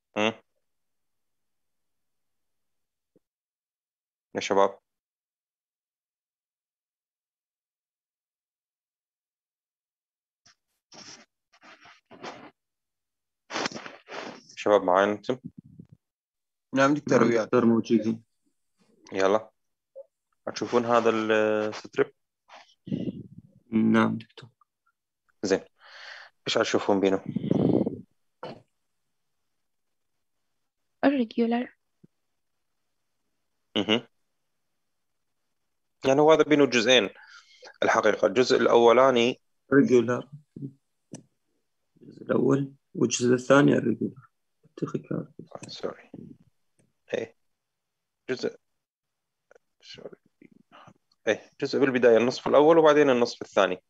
مم. يا شباب، شباب معانا انتم؟ نعم دكتور نعم وياك. دكتور موجودين. يلا هتشوفون هذا الستريب. نعم دكتور. زين، ايش هتشوفون بينه؟ irregular. مهم. يعني هو هذا بينه جزئين الحقيقة. الجزء الأولاني ريجولار الجزء الأول، والجزء الثاني الريجولار تخيكار. سوري، ايه جزء سوري، ايه جزء بالبداية، النصف الأول وبعدين النصف الثاني.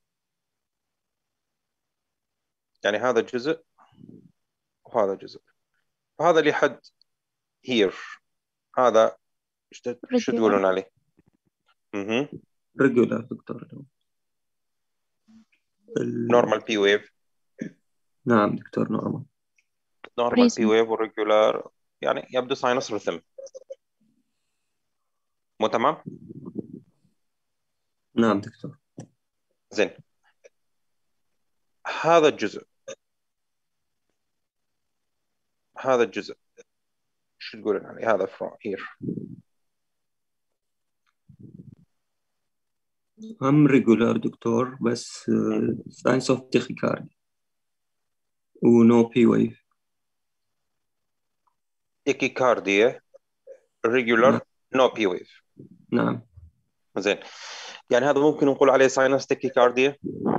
يعني هذا جزء وهذا جزء، وهذا اللي حد here. هذا شو تقولون regular. عليه؟ مهم. ريجولار دكتور. نورمال بي ويف. نعم دكتور نورمال. نورمال بي prism. ويف والريجولار يعني يبدو ساينس ريثم. مو تمام؟ نعم دكتور. زين، هذا الجزء، هذا الجزء شو تقولون عليه؟ هذا from here. هم ريجولار دكتور، بس ساينس اوف تخيكاردي ونو بي ويف. تيكيكارديا، نعم. ريجولار، نو بي ويف. نعم. زين، يعني هذا ممكن نقول عليه ساينس تيكيكارديا.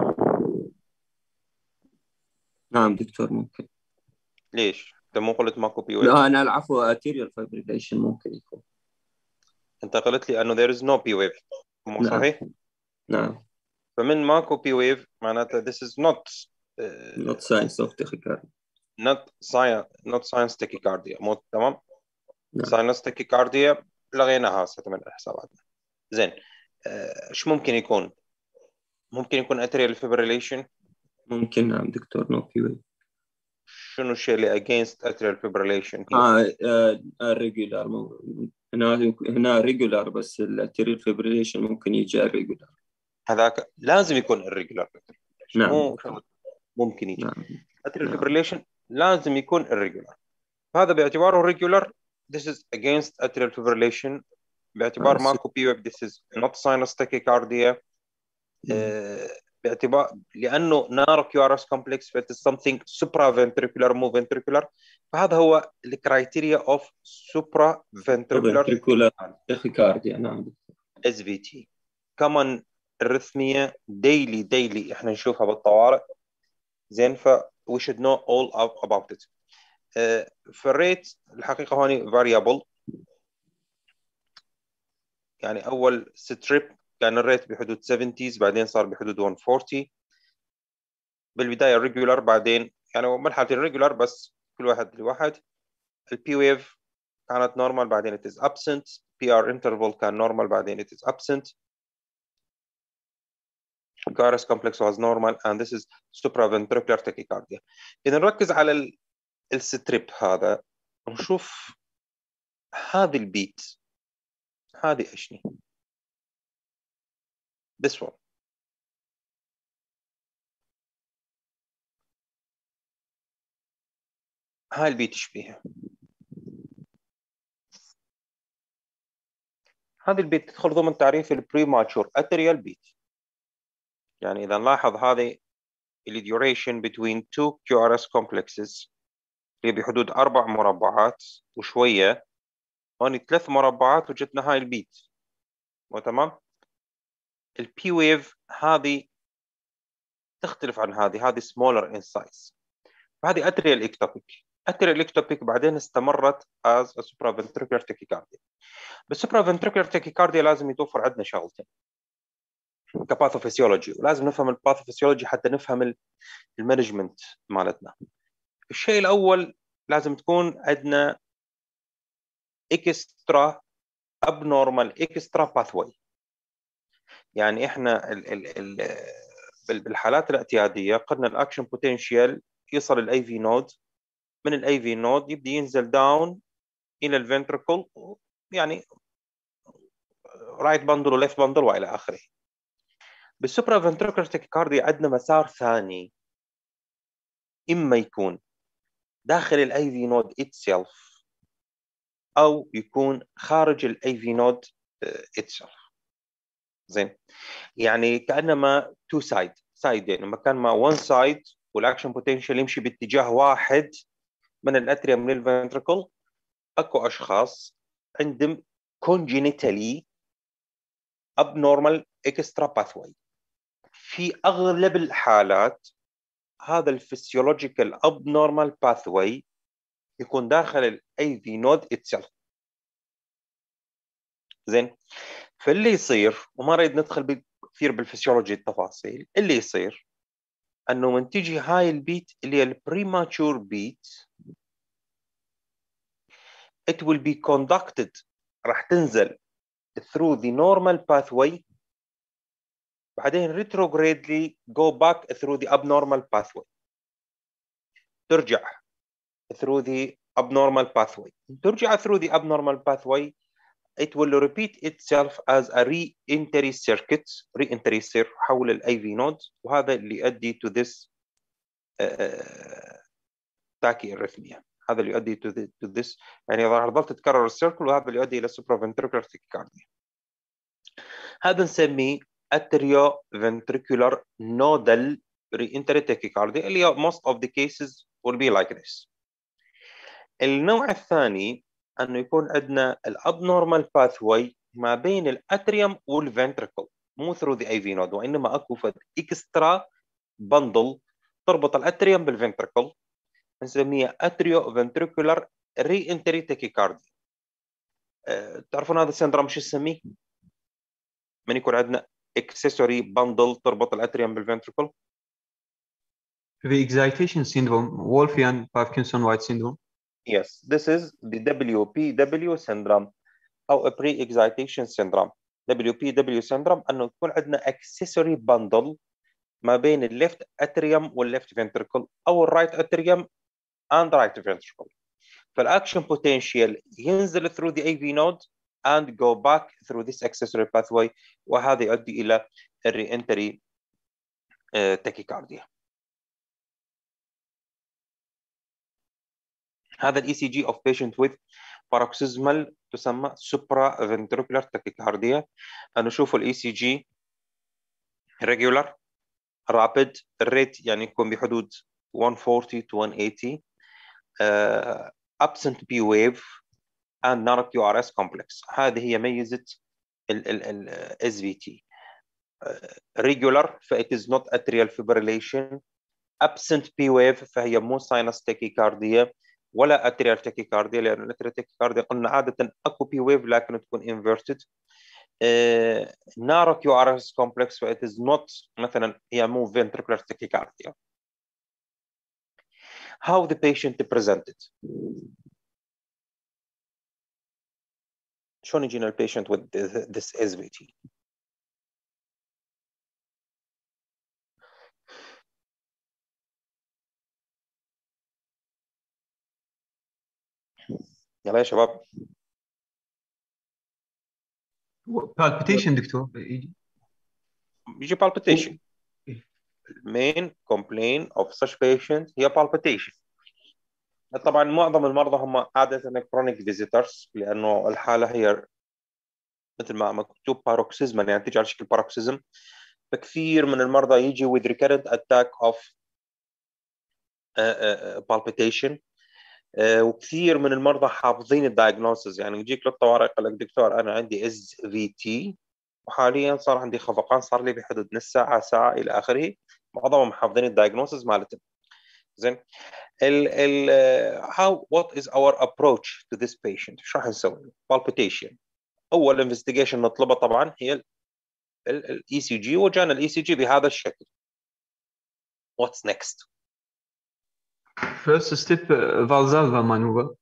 نعم دكتور ممكن. ليش؟ انت مو قلت ماكو بي ويف؟ لا أنا العفو، ارتيريال فايبريليشن ممكن يكون. انت قلت لي انه there is no بي ويف، مو نعم. صحيح؟ نعم. فمن ماكو بي ويف معناته this is not not science of tachycardia. not science tachycardia. مو تمام؟ نعم. science tachycardia لغيناها هسه من حساباتنا. زين، ايش ممكن يكون؟ ممكن يكون atrial fibrillation. ممكن. نعم دكتور no بي ويف. شنو الشيء اللي against atrial fibrillation here؟ الريجولار هنا ريجولار، بس الارتيريال فيبريليشن ممكن يجي ريجولار. هذاك لازم يكون irregular. نعم مو دكتور. ممكن يجي. نعم. atrial نعم. fibrillation لازم يكون irregular. هذا باعتباره regular this is against atrial fibrillation. باعتبار ماكو بي ويف this is not sinus tachycardia. باعتبار لانه نار كيو ار اس كومبلكس فت something supraventricular مو ventricular. فهذا هو الكرايتيريا اوف supraventricular ventricular tachycardia. نعم. اس في تي. كمان الرثميه ديلي احنا نشوفها بالطوارئ. زين، ف we should know all about it. فالريت الحقيقه هوني variable. يعني اول ستريب كان الريت بحدود 70 بعدين صار بحدود 140 بالبدايه الريجولار، بعدين يعني مرحله الريجولار بس كل واحد لواحد. البي ويف كانت نورمال بعدين it is absent. بي ار interval كان نورمال بعدين it is absent. Gyrus complex was normal and this is supraventricular tachycardia. إذا نركز على الستريب هذا نشوف هذه البيت، هذه اشني؟ this one. هاي البيت ايش فيها؟ هذه البيت تدخل ضمن تعريف البريماتشور اتريال بيت. يعني إذا نلاحظ هذه ال duration between two QRS complexes اللي بحدود 4 مربعات وشوية. هون 3 مربعات وجدنا هاي البيت. تمام؟ البي ويف هذه تختلف عن هذه smaller in size. فهذه اتريال اكتوبيك. اتريال اكتوبيك بعدين استمرت as a supraventricular tachycardia. بالsupraventricular tachycardia لازم يتوفر عندنا شغلتين كباثوفيسيولوجي، ولازم نفهم الباثوفيسيولوجي حتى نفهم المانجمنت مالتنا. الشيء الاول لازم تكون عندنا اكسترا ابنورمال اكسترا باثوي. يعني احنا بالحالات الاعتياديه قلنا الاكشن بوتنشال يصل الاي في نود من الاي في نود يبدي ينزل داون الى الفنتركل، يعني رايت باندل وليفت باندل والى اخره. بالسوبرا فنتركولار تاكيكارديا عندنا مسار ثاني، اما يكون داخل الاي في نود اتسيلف او يكون خارج الاي في نود اتسيلف. زين، يعني كانما تو سايدين، مكان ما وان سايد والاكشن بوتنشال يمشي باتجاه واحد من الاتريا من الفنتركل، اكو اشخاص عندهم congenitally abnormal extra pathway. في اغلب الحالات هذا الفسيولوجيكال abnormal pathway يكون داخل الاي في نود اتسلف. زين، فاللي يصير، وما نريد ندخل كثير بالفسيولوجي التفاصيل، اللي يصير انه من تجي هاي البيت اللي هي البريماتشور بيت، it will be conducted، راح تنزل through the normal pathway، بعدين retrogradely go back through the abnormal pathway، ترجع through the abnormal pathway، ترجع through the abnormal pathway، it will repeat itself as a re-entry circuit، re-entry حول الاي في نود، وهذا اللي يؤدي to this تاكي ارثميا. هذا اللي يؤدي to this، يعني اذا ظلت تتكرر السيركل، وهذا اللي يؤدي الى supraventricular tachycardia. هذا نسميه atrioventricular nodal re-entry tachycardia، اللي هي most of the cases will be like this. النوع الثاني انه يكون عندنا الابنورمال باثوي ما بين الاتريوم والفنتركل، مو ثرو ذا اي في نود، وانما اكو فد اكسترا بندل تربط الاتريوم بالفنتركل، نسميها اتريو فنتريكولار ري انتري تاكيكارديا. تعرفون هذا السندروم شو نسميه؟ من يكون عندنا اكسسوري بندل تربط الاتريوم بالفنتركل. The excitation syndrome, Wolffian Parkinson-White syndrome. Yes, this is the WPW syndrome أو pre-excitation syndrome. WPW syndrome أنه يكون عندنا accessory bundle ما بين الليفت atrium والليفت ventricle أو الرايت atrium and right ventricle. فالأكشن potential ينزل through the AV node and go back through this accessory pathway، وهذا يؤدي إلى re-entry tachycardia. هذا الاي سي جي of patient with paroxysmal تسمى supraventricular tachycardia. نشوف الاي سي جي regular rapid الريت يعني يكون بحدود 140 to 180 absent P wave and non QRS complex. هذه هي ميزة ال SVT. regular ف it is not atrial fibrillation، absent P wave فهي مو sinus tachycardia ولا atrial tachycardia، لأن الاتريال tachycardia قلنا عادة أكو P wave لكن تكون inverted. narrow QRS complex ف it is not مثلا هي مو ventricular tachycardia. How the patient presented. شلون يجينا البيشنت with this SVT؟ يلا يا شباب. Palpitation دكتور يجي palpitation. main complaint of such patient هي palpitation. طبعا معظم المرضى هم عادة chronic visitors، لأنه الحالة هي مثل ما مكتوب paroxysmal، يعني تيجي على شكل paroxysm. فكثير من المرضى يجي with recurrent attack of palpitation، وكثير من المرضى حافظين الدايجنوسز، يعني يجيك للطوارئ يقول لك دكتور أنا عندي SVT وحاليا صار عندي خفقان صار لي بحدود نص ساعة ساعة إلى آخره، معظمهم حافظين الدايجنوسز مالتهم. زين، what is our approach to this patient؟ شو راح نسوي؟ palpitation. أول انفستيجيشن نطلبه طبعا هي الاي سي جي، وجانا الاي سي جي بهذا الشكل. What's next؟ First step Valsalva maneuver.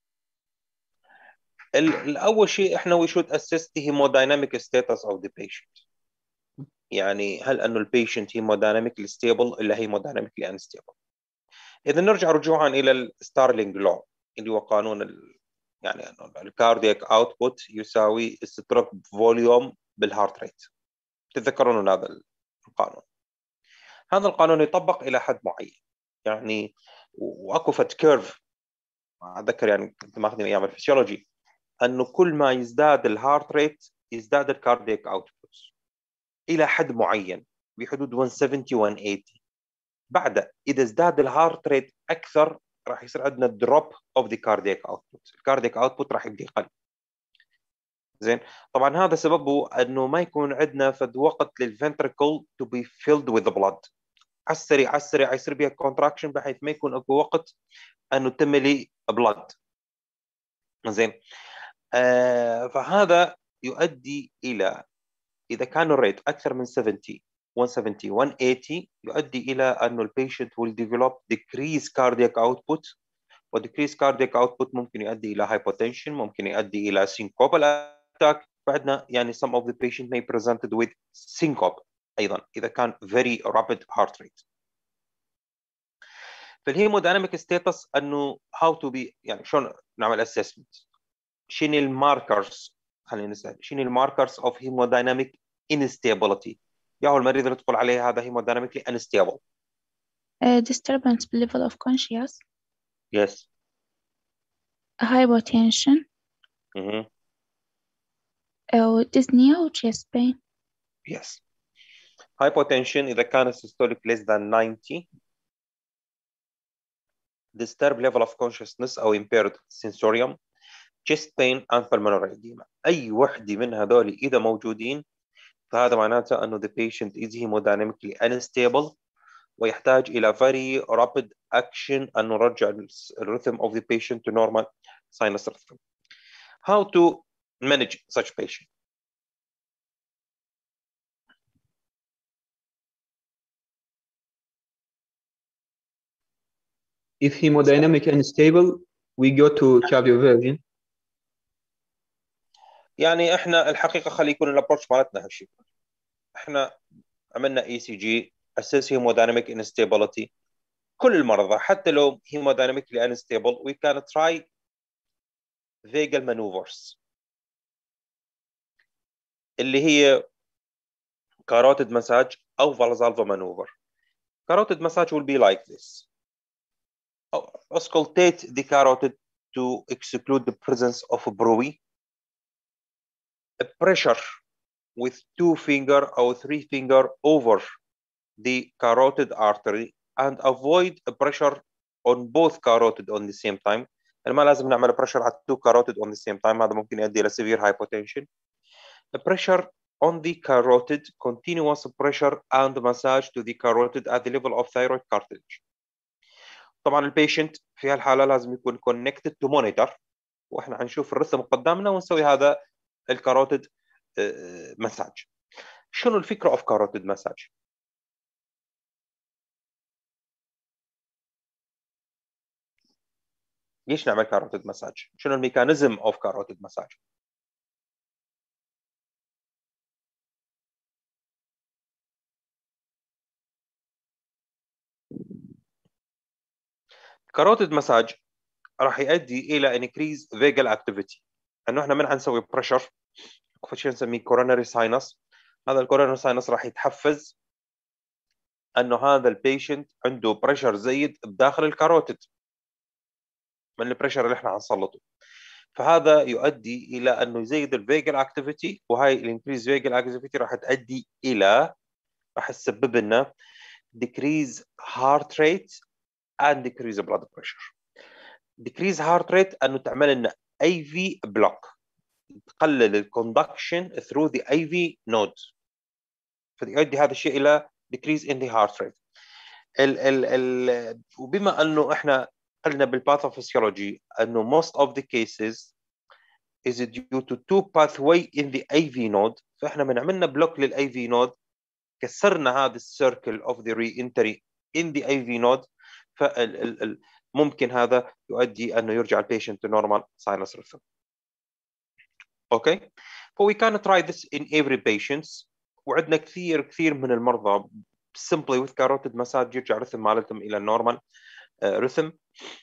الأول شيء احنا we should assess the hemodynamic status of the patient. يعني هل أنه البيشنت hemodynamically stable إلا hemodynamically unstable؟ إذا نرجع رجوعا إلى الستارلينج لو اللي هو قانون يعني الكاردياك اوتبوت يساوي ستروك فوليوم بالهارت ريت. تتذكرون هذا القانون. هذا القانون يطبق إلى حد معين، يعني واكو فت كيرف أتذكر يعني كنت ماخذين أيام الفسيولوجي أنه كل ما يزداد الهارت ريت يزداد الكاردياك اوتبوت إلى حد معين بحدود 170 180. بعد إذا ازداد الهارت ريت أكثر راح يصير عندنا دروب اوف ذا كاردياك اوتبوت، الكاردياك اوتبوت راح يبدا يقل. زين، طبعا هذا سببه انه ما يكون عندنا فد وقت للفنتريكل تو بي فيلد وذ بلاد، على السريع يصير بها كونتراكشن بحيث ما يكون اكو وقت انه تملي بلاد. زين، فهذا يؤدي الى اذا كان الريت اكثر من 170 180 يؤدي الى انه البيشنت will develop decrease cardiac output، وديكريس كاردياك اوتبوت ممكن يؤدي الى هايبوتنشن، ممكن يؤدي الى سينكوبال اتاك. بعدنا يعني some of the patient may presented with syncope ايضا اذا كان very rapid heart rate. في الهيمودايناميك ستاتس انه how to be يعني شلون نعمل assessment، شنو الماركرز، خلينا نسال شنو الماركرز اوف هيمودايناميك instability. يا هو المريض اللي تقول عليه هذا هيمودايناميكلي unstable. disturbance level of conscious. Yes. hypotension. أو dyspnea أو chest pain. Yes. Hypotension إذا كان systolic less than 90. Disturbed level of consciousness أو impaired sensorium. chest pain and pulmonary edema. أي وحدة من هذول إذا موجودين فهذا معناته أنه the patient is hemodynamically unstable ويحتاج إلى very rapid action أن نرجع الرhythm of the patient to normal sinus rhythm. How to manage such patient? If hemodynamic unstable, we go to cardioversion. يعني احنا الحقيقه خلي يكون الابروتش مالتنا هالشيء. احنا عملنا اي سي جي اساس هيمودايناميك انستابيليتي. كل المرضى حتى لو هيمودايناميكلي انستابل we can try vagal maneuvers اللي هي carotid massage او valsalva maneuver. Carotid massage will be like this. Auscultate the carotid to exclude the presence of bruit. A pressure with 2 finger or 3 finger over the carotid artery and avoid a pressure on both carotid on the same time. يعني ما لازم نعمل pressure على 2 carotid on the same time، هذا ممكن يؤدي إلى severe hypotension. A pressure on the carotid, continuous pressure and massage to the carotid at the level of thyroid cartilage. طبعا البيشنت في هالحالة لازم يكون connected to monitor واحنا حنشوف الرسم قدامنا ونسوي هذا الكاروتيد مساج. شنو الفكرة of carotid massage؟ ليش نعمل كاروتيد مساج؟ شنو الميكانيزم اوف كاروتيد مساج؟ كاروتيد مساج راح يؤدي الى increase vagal activity، انه احنا من حنسوي بريشر شيء نسميه coronary sinus. هذا الكوروناري ساينس راح يتحفز انه هذا البيشنت عنده بريشر زايد بداخل الكاروتيد من البريشر اللي احنا حنسلطه، فهذا يؤدي الى انه يزيد الفيجل اكتيفيتي، وهاي الانكريز فيجل اكتيفيتي راح تؤدي الى راح تسبب لنا decrease heart rate and decrease blood pressure. decrease heart rate انه تعمل لنا IV block، تقلل الكوندكشن through the IV node، فيؤدي هذا الشيء الى decrease in the heart rate. وبما انه احنا قلنا بالباثوفيسيولوجي انه most of the cases is due to 2 pathway in the IV node، فاحنا من عملنا بلوك للاي في نود كسرنا هذا السيركل of the re-entry in the IV node، فممكن هذا يؤدي انه يرجع البيشنت to normal sinus rhythm. Okay, so we can try this in every patient. وعندنا كثير من المرضى simply with carotid massage يرجع الرثم مالتهم الى normal rhythm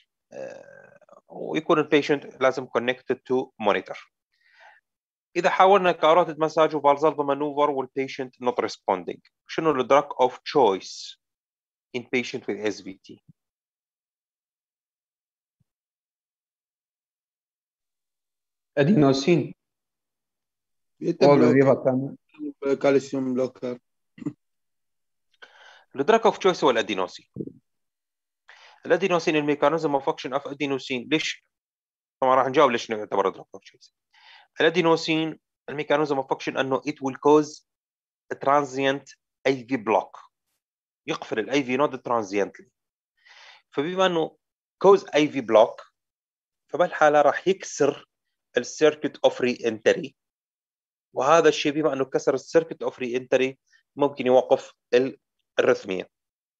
ويكون البيشنت لازم connected to monitor. إذا حاولنا كاروتيد مساج وفالزالفا مانوفر والبيشنت not responding، شنو الدراج of choice in patient with SVT؟ ادينوسين بيتا والوظيفه بلوكر، الثانيه كالسيوم بلوكر. الدراج of choice هو الأدينوسين. الأدينوسين الميكانيزم اوف اكشن اوف أدينوسين، ليش؟ طبعا راح نجاوب ليش نعتبر دراج of choice. الأدينوسين الميكانيزم اوف اكشن انه it will cause a transient IV block، يقفل الاي في نود ترانزيانتلي. فبما انه cause IV block، فبالحالة راح يكسر السيركت اوف ري انتري، وهذا الشيء بما انه كسر السيركت اوف ري انتري ممكن يوقف الرثمية.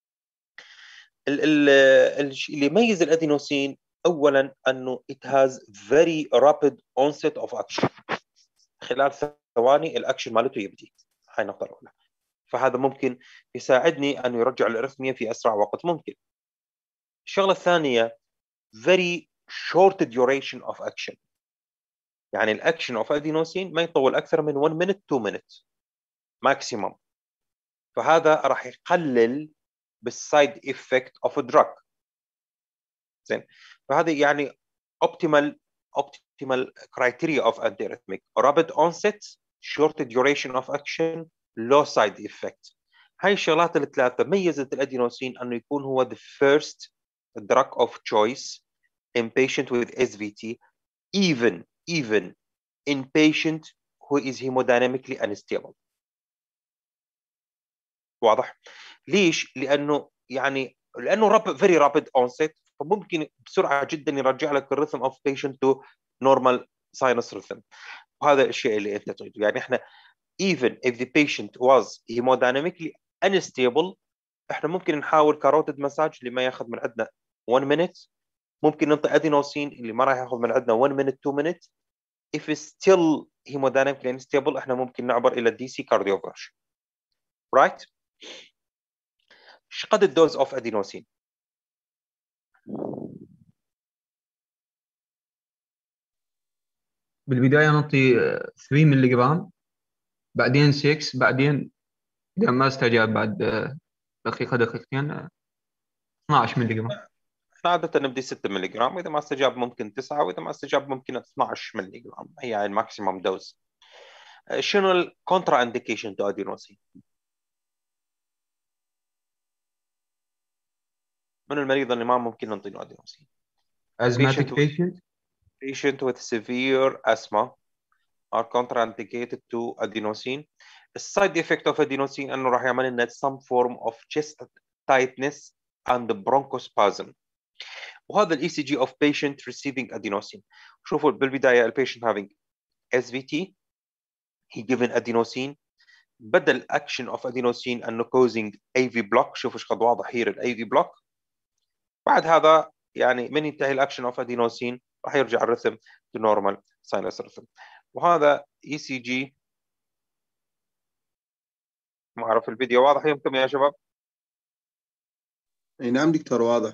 اللي يميز الادينوسين اولا انه it has very rapid onset of action، خلال ثواني الاكشن مالته يبدي. هاي النقطة الأولى، فهذا ممكن يساعدني أن يرجع الأرثمية في أسرع وقت ممكن. الشغلة الثانية very short duration of action، يعني الأكشن of أدينوسين ما يطول أكثر من 1 minute 2 minutes maximum، فهذا راح يقلل بالسايد إفكت of drug. زين، فهذه يعني optimal criteria of antiarrhythmic: rapid onset, short duration of action, low side effect. هاي الشغلات الثلاثة ميزت الأدينوسين أنه يكون هو the first drug of choice in patient with SVT, even in patient who is hemodynamically unstable. واضح؟ ليش؟ لأنه very rapid onset، فممكن بسرعة جدا يرجع لك الرhythm of patient to normal sinus rhythm. وهذا الشيء اللي أنت تريده. يعني إحنا even if the patient was hemodynamically unstable، إحنا ممكن نحاول كاروتيد مساج اللي ما ياخذ من عندنا 1 minute، ممكن نعطي أدينوسين اللي ما راح ياخذ من عندنا 1 minute 2 minutes. if still hemodynamically unstable، إحنا ممكن نعبر إلى DC cardioversion. right؟ ايش قد الدوز اوف ادينوسين؟ بالبدايه نعطي 3 ملي جرام، بعدين 6، بعدين اذا ما استجاب بعد دقيقه دقيقتين 12 ملي جرام. احنا عادة نبدي 6 ملي جرام، واذا ما استجاب ممكن 9، واذا ما استجاب ممكن 12 ملي جرام، هي الماكسيمم دوز. شنو الكونترا انديكيشن تو ادينوسين؟ من المريض اللي ما ممكن نعطي له ادينوسين؟ asthmatic patient with severe asthma are contraindicated to adenosine. السايد افكت اوف adenosine انه راح يعمل لنا some form of chest tightness and bronchospasm. وهذا الاي سي جي اوف patient receiving adenosine. شوفوا بالبدايه البيشنت having SVT he given adenosine، بدا الاكشن اوف adenosine انه causing AV block. شوفوا ايش قد واضح هير الاي في بلوك. بعد هذا يعني من ينتهي الاكشن اوف adenosine راح يرجع الرثم to normal sinus rhythm. وهذا اي سي جي. ما اعرف الفيديو واضح يمكن يا شباب؟ اي نعم دكتور واضح.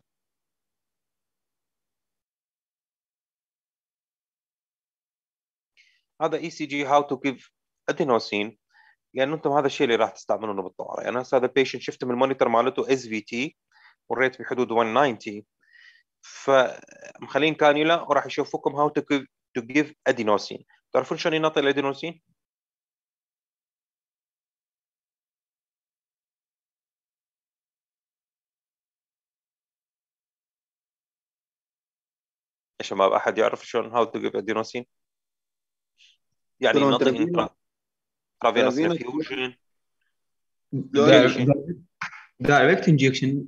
هذا اي سي جي هاو تو جيف ادينوسين، يعني انتم هذا الشيء اللي راح تستعملونه بالطوارئ. يعني هسه هذا البيشنت شفت من المونيتور مالته اس في تي والريت بحدود 190، فمخلين كانيولا وراح يشوفوكم هاو تو جيف ادينوسين. تعرفون شلون ينطي الادينوسين؟ يا شباب احد يعرف شلون هاو تو جيف ادينوسين؟ يعني نعطي انترافينوس انفيوجن، دايركت انجكشن،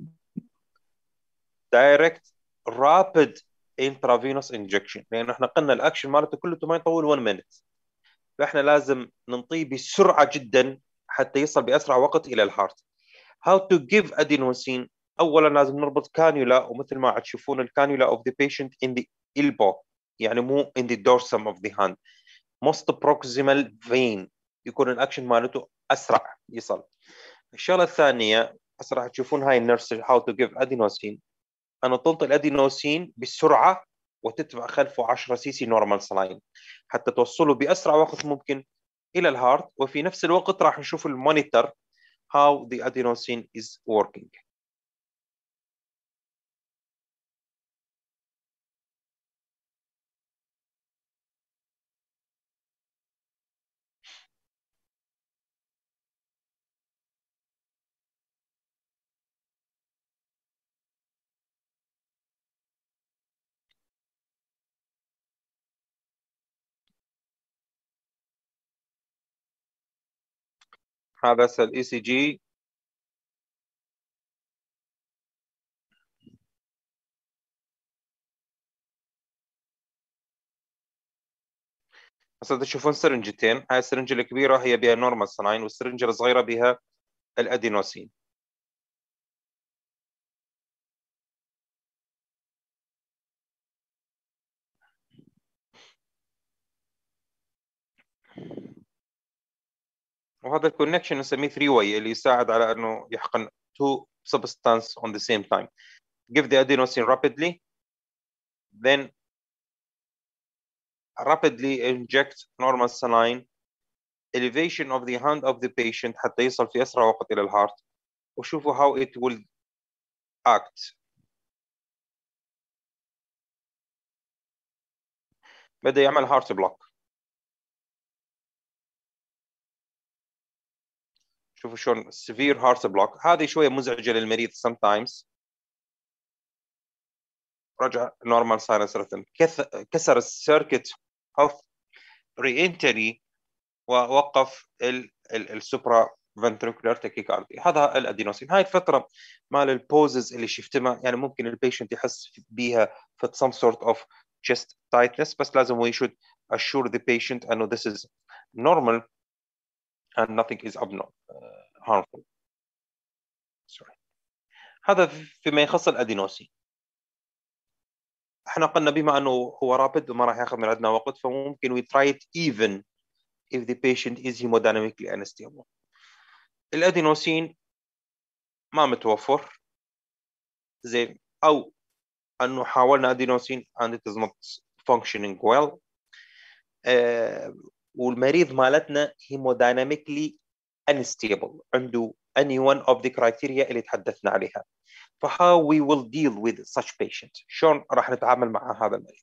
دايركت رابيد انترافينوس انجكشن، لانه احنا قلنا الاكشن مالته كله ما يطول 1 مينت، فاحنا لازم ننطيه بسرعه جدا حتى يصل باسرع وقت الى الهارت. هاو تو جيف ادينوسين، اولا لازم نربط كانيولا، ومثل ما تشوفون الكانيولا اوف ذا بيشنت ان ذا elbow، يعني مو in the dorsum of the hand، most proximal vein، يكون الاكشن مالته اسرع يصل. الشغله الثانيه هسه راح تشوفون هاي النيرس هاو تو جيف ادينوسين. أن تنطي الأدينوسين بسرعة وتتبع خلفه 10 سي سي نورمال سلاين حتى توصله بأسرع وقت ممكن إلى الهارت. وفي نفس الوقت راح نشوف المونيتور how the adenosine is working. هذا الاي سي جي. هسه تشوفون سرنجتين، هاي السرنجة الكبيرة هي بها نورمال سلاين والسرنجة الصغيرة بها الأدينوسين. وهذا الكونكشن نسميه 3 way اللي يساعد على انه يحقن two substances on the same time. Give the adenosine rapidly, then rapidly inject normal saline, elevation of the hand of the patient حتى يصل في أسرع وقت إلى الهارت، وشوفوا how it will act. بدأ يعمل هارت بلوك. شوفوا شلون severe heart block. هذه شوية مزعجة للمريض sometimes. رجع normal sinus rhythm. كسر السيركت of re-entry ووقف السوبرا ventricular tachycardia. هذا الادينوسين. هاي الفترة مال البوزز اللي شفتها يعني ممكن البيشنت يحس بيها في some sort of chest tightness، بس لازم we should assure the patient أنه this is normal and nothing is abnormal harmful. Sorry. هذا فيما يخص الادينوسين. احنا قلنا بما انه هو رابد وما راح ياخذ من عندنا وقت، فممكن we try it even if the patient is hemodynamically unstable. الادينوسين ما متوفر زين، او انه حاولنا ادينوسين and it is not functioning well. والمريض مالتنا hemodynamically unstable، عنده any one of the criteria اللي تحدثنا عليها. فhow we will deal with such patient؟ شلون راح نتعامل مع هذا المريض؟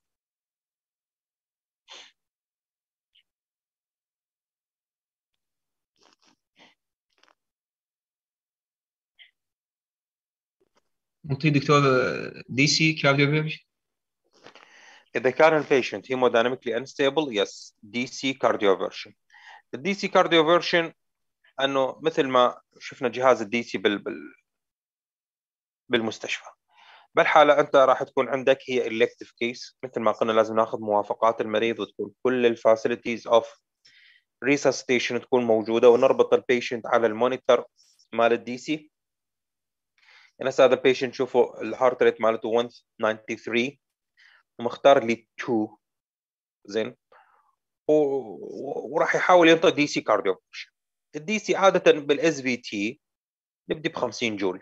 نعطيه دكتور دي سي كارديوفيرجن. إذا كان البيشنت hemodynamically unstable yes DC cardioversion. الدي سي cardioversion أنه مثل ما شفنا جهاز الدي سي بالمستشفى. بالحالة أنت راح تكون عندك هي elective case، مثل ما قلنا لازم ناخذ موافقات المريض وتكون كل الفاسيلتيز of resuscitation تكون موجودة، ونربط البيشنت على المونيتور مال الدي سي. يعني هذا البيشنت شوفوا الهارت ريت مالته 193 ومختار لي 2 زين، وراح يحاول ينطق دي سي كارديوفيرجن. الدي سي عاده بالاس في تي نبدي ب 50 جول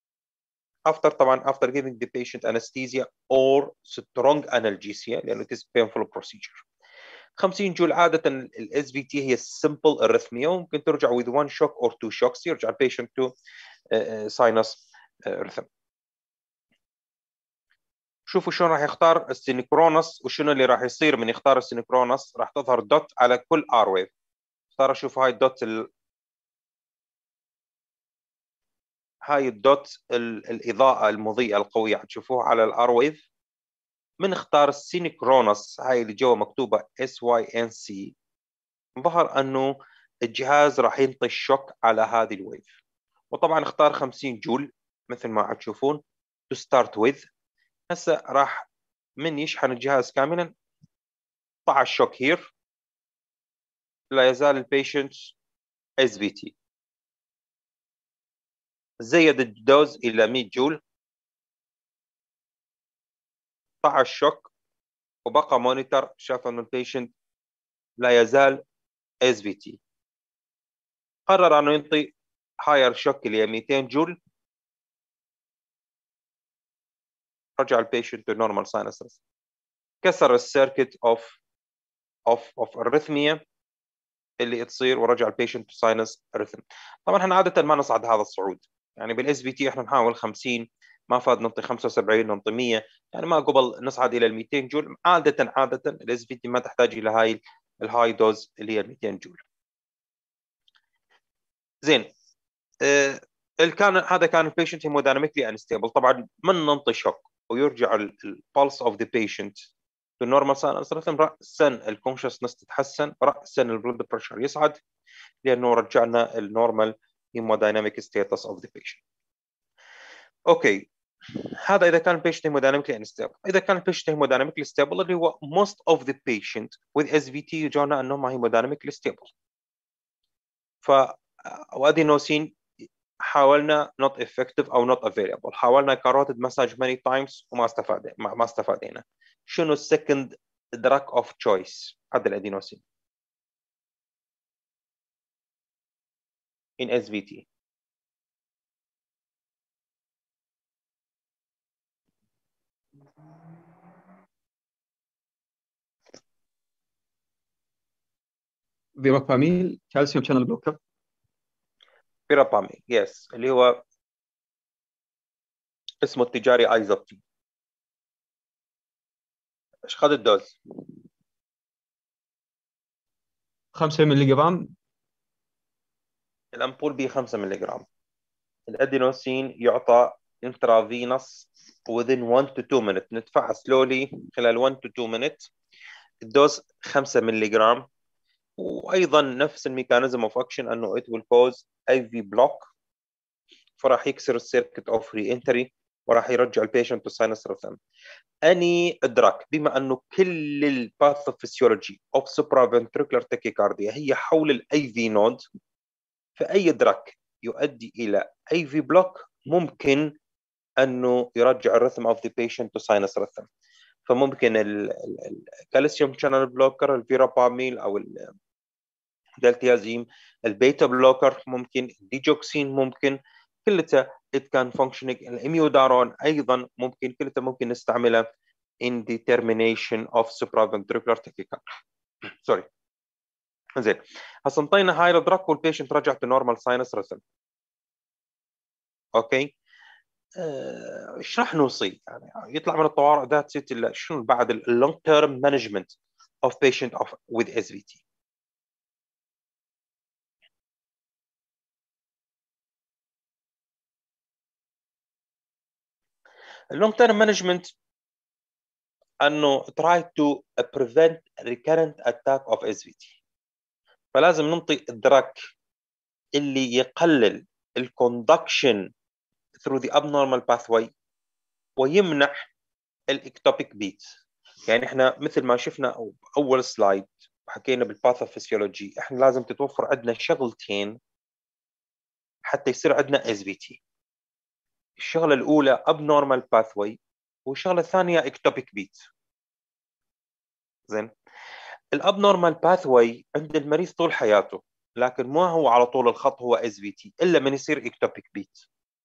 after giving the patient anesthesia or strong analgesia لانه it is painful procedure. 50 جول عاده الاس في تي هي simple arrhythmia، وممكن ترجع with one shock or two shocks يرجع البيشنت to sinus rhythm. شوفوا شلون راح يختار السينكرونس وشنو اللي راح يصير من يختار السينكرونس. راح تظهر دوت على كل ار ويف. اختار اشوف هاي الدوت هاي الدوت الاضاءه المضيئه القويه تشوفوها على الار ويف. من اختار السينكرونس هاي اللي جوا مكتوبه SYNC ظهر انه الجهاز راح ينطي الشوك على هذه الويف. وطبعا اختار 50 جول مثل ما تشوفون to start with. هسه راح من يشحن الجهاز كاملا طع الشوك هير. لا يزال البيشنت SVT. زيد الدوز إلى 100 جول، طع الشوك وبقى مونيتور، شاف أن البيشنت لا يزال SVT. قرر أنه ينطي هاير شوك اللي هي 200 جول. رجع البيشنت to normal sinus rhythm. كسر السيركت of الريثميا اللي تصير ورجع البيشنت to sinus rhythm. طبعا احنا عادة ما نصعد هذا الصعود، يعني بالاس في تي احنا نحاول 50، ما فاد ننطي 75 ننطي 100، يعني ما قبل نصعد الى ال 200 جول. عادة الاس في تي ما تحتاج الى هاي الهاي دوز اللي هي 200 جول. زين، هذا كان البيشنت هيموديناميكلي انستيبل. طبعا من ننطي شوك ويرجع البلس اوف ذا بيشنت تو نورمال ساينس ريثم، راسا الكونشسنس تتحسن، راسا البلد بريشر يصعد، لانه رجعنا النورمال هيموديناميك ستاتس اوف ذا بيشنت. اوكي، هذا اذا كان البيشنت هيموديناميكلي انستيبل. اذا كان البيشنت هيموديناميكلي ستيبل اللي هو most of the patient with SVT يجونا انهم هيموديناميكلي ستيبل. وادينوسين حاولنا not effective او not available، حاولنا كاروتيد مساج many times وما استفادنا. شنو السكند دراج اوف تشويس؟ هذا الادينوسين in SVT. فيراباميل كالسيوم شانل بلوكر. فيراباميل يس، اللي هو اسمه التجاري ايزوبتين. ايش خذ الدوز؟ 5 مللي جرام. الامبول به 5 مللي جرام. الادينوسين يعطى انترافينوس within 1 to 2 minutes، ندفعها سلولي خلال 1 to 2 minutes. الدوز 5 مللي جرام. وايضا نفس الميكانيزم اوف اكشن انه it will cause IV block، فراح يكسر السيركت اوف ري انتري وراح يرجع البيشنت تو ساينس ريثم. اني ادراك بما انه كل الباثوفيسيولوجي اوف سوبرافنتريكولار تاكيكارديا هي حول الاي في نود، فاي دراك يؤدي الى اي في بلوك ممكن انه يرجع الريثم اوف ذا بيشنت تو ساينس ريثم. فممكن الكالسيوم شانل بلوكر، الفيراباميل او الدلتيازيم، البيتا بلوكر ممكن، الديجوكسين ممكن، كلها it can functioning. الاميودارون ايضا ممكن، كلها ممكن نستعملها in determination of supraventricular tachycardia. سوري. زين، هسه انطينا هاي الدراك والبيشنت رجع تو نورمال ساينس ريثم. اوكي، ايش راح نوصي؟ يعني يطلع من الطوارئ ذات ست الا شنو بعد اللونج تيرم مانجمنت اوف بيشنت with SVT. اللونج تيرم مانجمنت انه try to prevent recurrent attack of SVT. فلازم ننطي الدراك اللي يقلل الكوندكشن through the abnormal pathway ويمنح الاكتوبيك بيت. يعني احنا مثل ما شفنا اول سلايد وحكينا بالباثوفيسيولوجي، احنا لازم تتوفر عندنا شغلتين حتى يصير عندنا SVT. الشغله الاولى abnormal pathway، والشغله الثانيه اكتوبيك بيت. زين، الابنورمال باثواي عند المريض طول حياته، لكن ما هو على طول الخط هو SVT الا من يصير اكتوبيك بيت.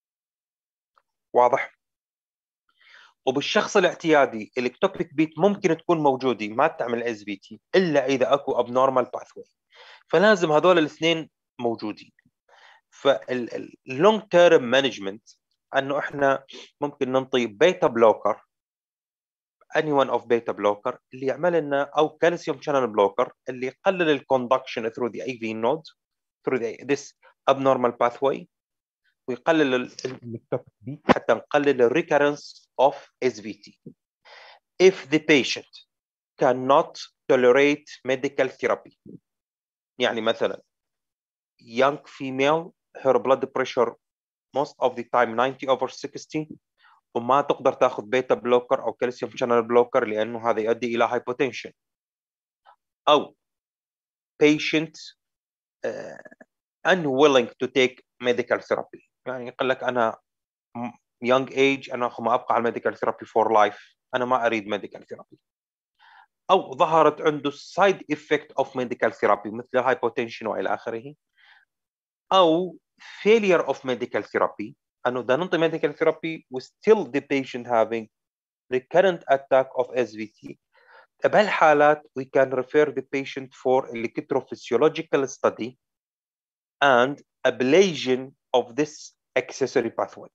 واضح؟ وبالشخص الاعتيادي الاكتوبيك بيت ممكن تكون موجوده ما تعمل SVT الا اذا اكو ابنورمال باثواي، فلازم هذول الاثنين موجودين. فاللونج تيرم مانجمنت انه احنا ممكن ننطي بيتا بلوكر، any one of beta blocker اللي يعمل لنا، او calcium channel blocker اللي يقلل الكوندكشن through the AV node through this abnormal pathway ويقلل الاكتوبيك بيت حتى نقلل الريكرنس of SVT. If the patient cannot tolerate medical therapy، يعني مثلا young female her blood pressure most of the time 90/60 وما تقدر تاخذ بيتا بلوكر او كالسيوم شانل بلوكر لانه هذا يؤدي الى هايبوتنشن، او patient unwilling to take medical therapy، يعني يقول لك انا young age انا ما ابقى على medical therapy for life، انا ما اريد medical therapy، او ظهرت عنده side effect of medical therapy مثل hypotension والى اخره، او failure of medical therapy، انه بدنا نعطي medical therapy و still the patient having recurrent attack of SVT. بهالحالات we can refer the patient for electrophysiological study and ablation of this accessory pathway.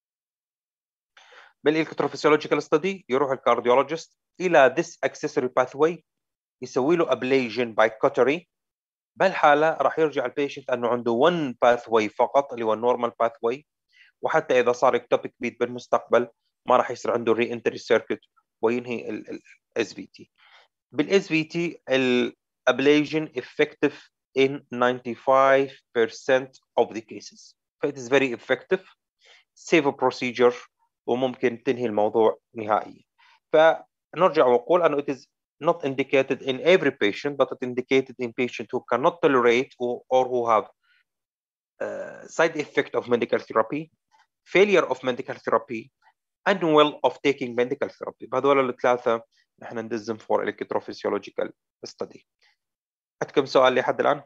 بالelectrophysiological study يروح الكارديولوجيست إلى this accessory pathway يسوي له ablation by cautery. بهالحالة راح يرجع البيشنت أنه عنده one pathway فقط اللي هو normal pathway، وحتى إذا صار ectopic beat بالمستقبل ما راح يصير عنده re-entry circuit وينهي ال SVT. بالSVT ablation effective in 95% of the cases. It is very effective, safe procedure، وممكن تنهي الموضوع نهائيا. فنرجع ونقول أنه it is not indicated in every patient, but it indicated in patients who cannot tolerate or who have side effect of medical therapy, failure of medical therapy, unwell of taking medical therapy. بهذول الثلاثة نحن ندزم for electrophysiological study. عندكم سؤال لحد الآن؟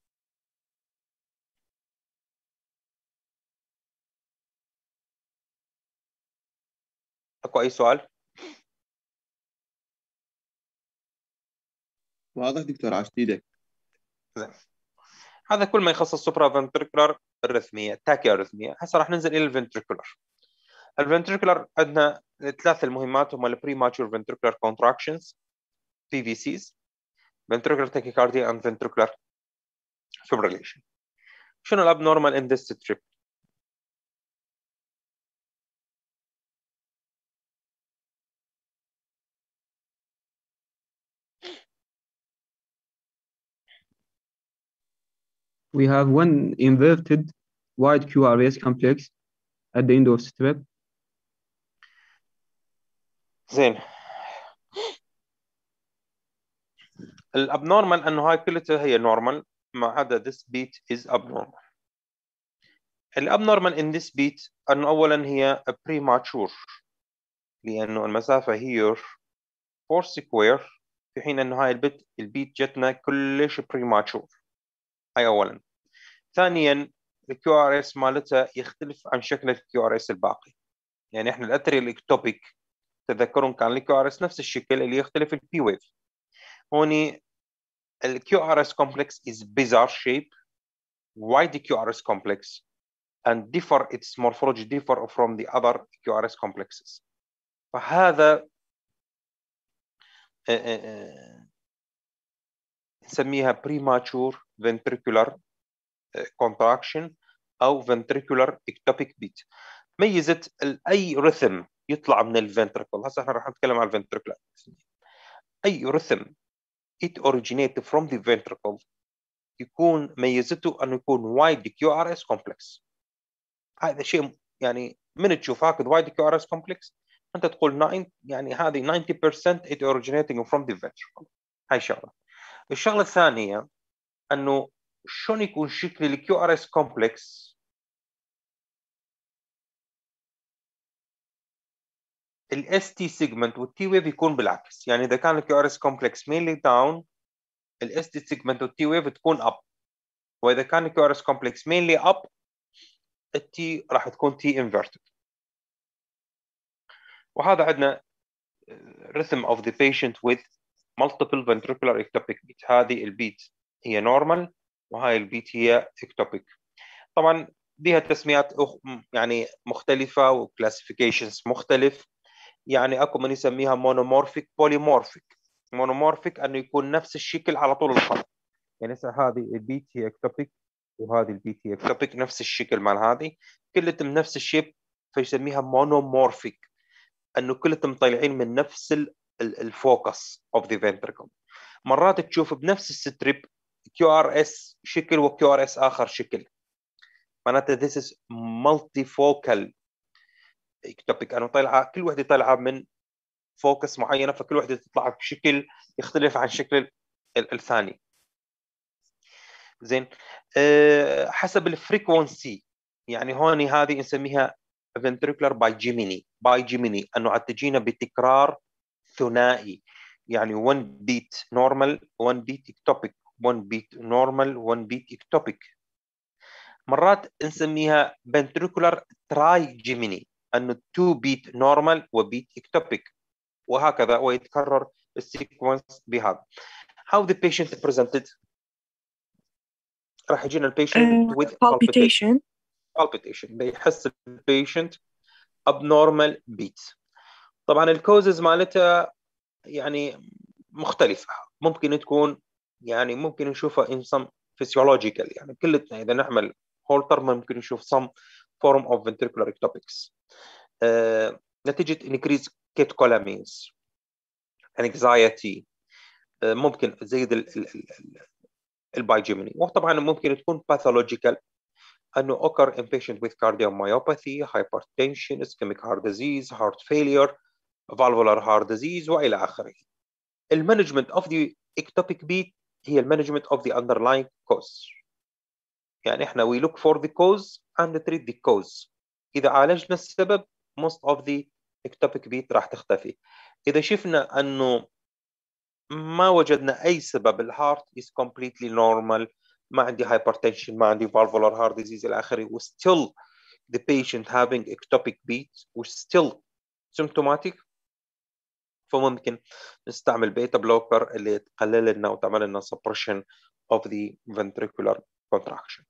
أكو أي سؤال؟ واضح دكتور، عشت ايدك. هذا كل ما يخص السوبرا فنتريكولار الرثمية، تاكي الرثمية. هسه راح ننزل إلى الفنتريكولار. الفنتريكولار عندنا ثلاث المهمات هم البريماتشور فنتريكولار كونتراكشنز PVCs، ventricular tachycardia and ventricular fibrillation. شنو الابنورمال in this strip؟ We have one inverted wide QRS complex at the end of strip. زين. الابنورمال انه هاي كلها هي نورمال ما عدا this beat is abnormal. الابنورمال in this beat انه اولا هي premature لانه المسافه here 4 square، في حين انه هاي البيت جتنا كلش premature. هاي اولا. ثانيا الكيو ار اس مالتها يختلف عن شكل الكيو ار اس الباقي. يعني احنا الاتريال اكتوبيك تذكرون كان الكيو ار اس نفس الشكل اللي يختلف البي ويف. هوني الكيو ار اس complex is bizarre shape, wide QRS complex, and differ its morphology differ from the other QRS complexes. فهذا نسميها premature ventricular contraction أو ventricular ectopic beat. ميزت أي رثم يطلع من الفنتركل. هسه احنا راح نتكلم عن الفنتركل. أي رثم it originates from the ventricle يكون ميزته أنه يكون wide QRS complex. هذا شيء يعني من تشوف هاك wide QRS complex أنت تقول 9 يعني هذه 90% it originating from the ventricle. هاي شغلة. الشغلة الثانية أنه شلون يكون شكل ال QRS complex ال ST segment وال T wave يكون بالعكس. يعني إذا كان ال QRS complex mainly down ال ST segment وال T wave تكون up، وإذا كان ال QRS complex mainly up ال T راح تكون T inverted. وهذا عندنا rhythm of the patient with multiple ventricular ectopic beat. هذه البيت هي normal وهاي البيت هي ectopic. طبعا بها تسميات يعني مختلفة وكلاسيفيكيشنز مختلف. يعني اكو من يسميها monomorphic polymorphic. monomorphic انه يكون نفس الشكل على طول الخط. يعني هذه البيت هي ectopic وهذه البيت هي ectopic نفس الشكل مال هذه كلتهم نفس الشيب فيسميها monomorphic انه كلتهم طالعين من نفس الفوكس of the ventricle. مرات تشوف بنفس الستريب QRS شكل و QRS آخر شكل. معناته this is multifocal ectopic أنه طالعة كل وحدة طالعة من فوكس معينة فكل وحدة تطلع بشكل يختلف عن شكل الثاني. زين حسب الفريكونسي. يعني هون هذه نسميها ventricular bigeminy أنه عاد تجينا بتكرار ثنائي. يعني 1 beat normal 1 beat ectopic 1 beat normal 1 beat ectopic. مرات نسميها ventricular trigeminy أنه 2 beat normal و beat ectopic. وهكذا، ويتكرر السيكونس بهذا. How the patient presented؟ راح يجينا البيشنت with palpitation. بيحس البيشنت abnormal beats. طبعا الكوزز مالتها يعني مختلفة، ممكن تكون يعني ممكن نشوفها in some physiological، يعني كلنا إذا نعمل هولتر ممكن نشوف some form of ventricular ectopics نتيجة increased catecholamines، anxiety، ممكن تزيد البايجيميني. وطبعا ممكن تكون pathological أنه occur in patient with cardiomyopathy, hypertension, ischemic heart disease, heart failure, valvular heart disease وإلى آخره. المانجمنت of the ectopic beat هي المانجمنت of the underlying cause. يعني احنا we look for the cause and treat the cause. إذا عالجنا السبب most of the ectopic beat راح تختفي. إذا شفنا أنه ما وجدنا أي سبب، الهارت is completely normal، ما عندي hypertension، ما عندي valvular heart disease إلى آخره، و still the patient having ectopic beat و still symptomatic، فممكن نستعمل بيتا بلوكر اللي تقلل لنا وتعمل لنا suppression of the ventricular contraction.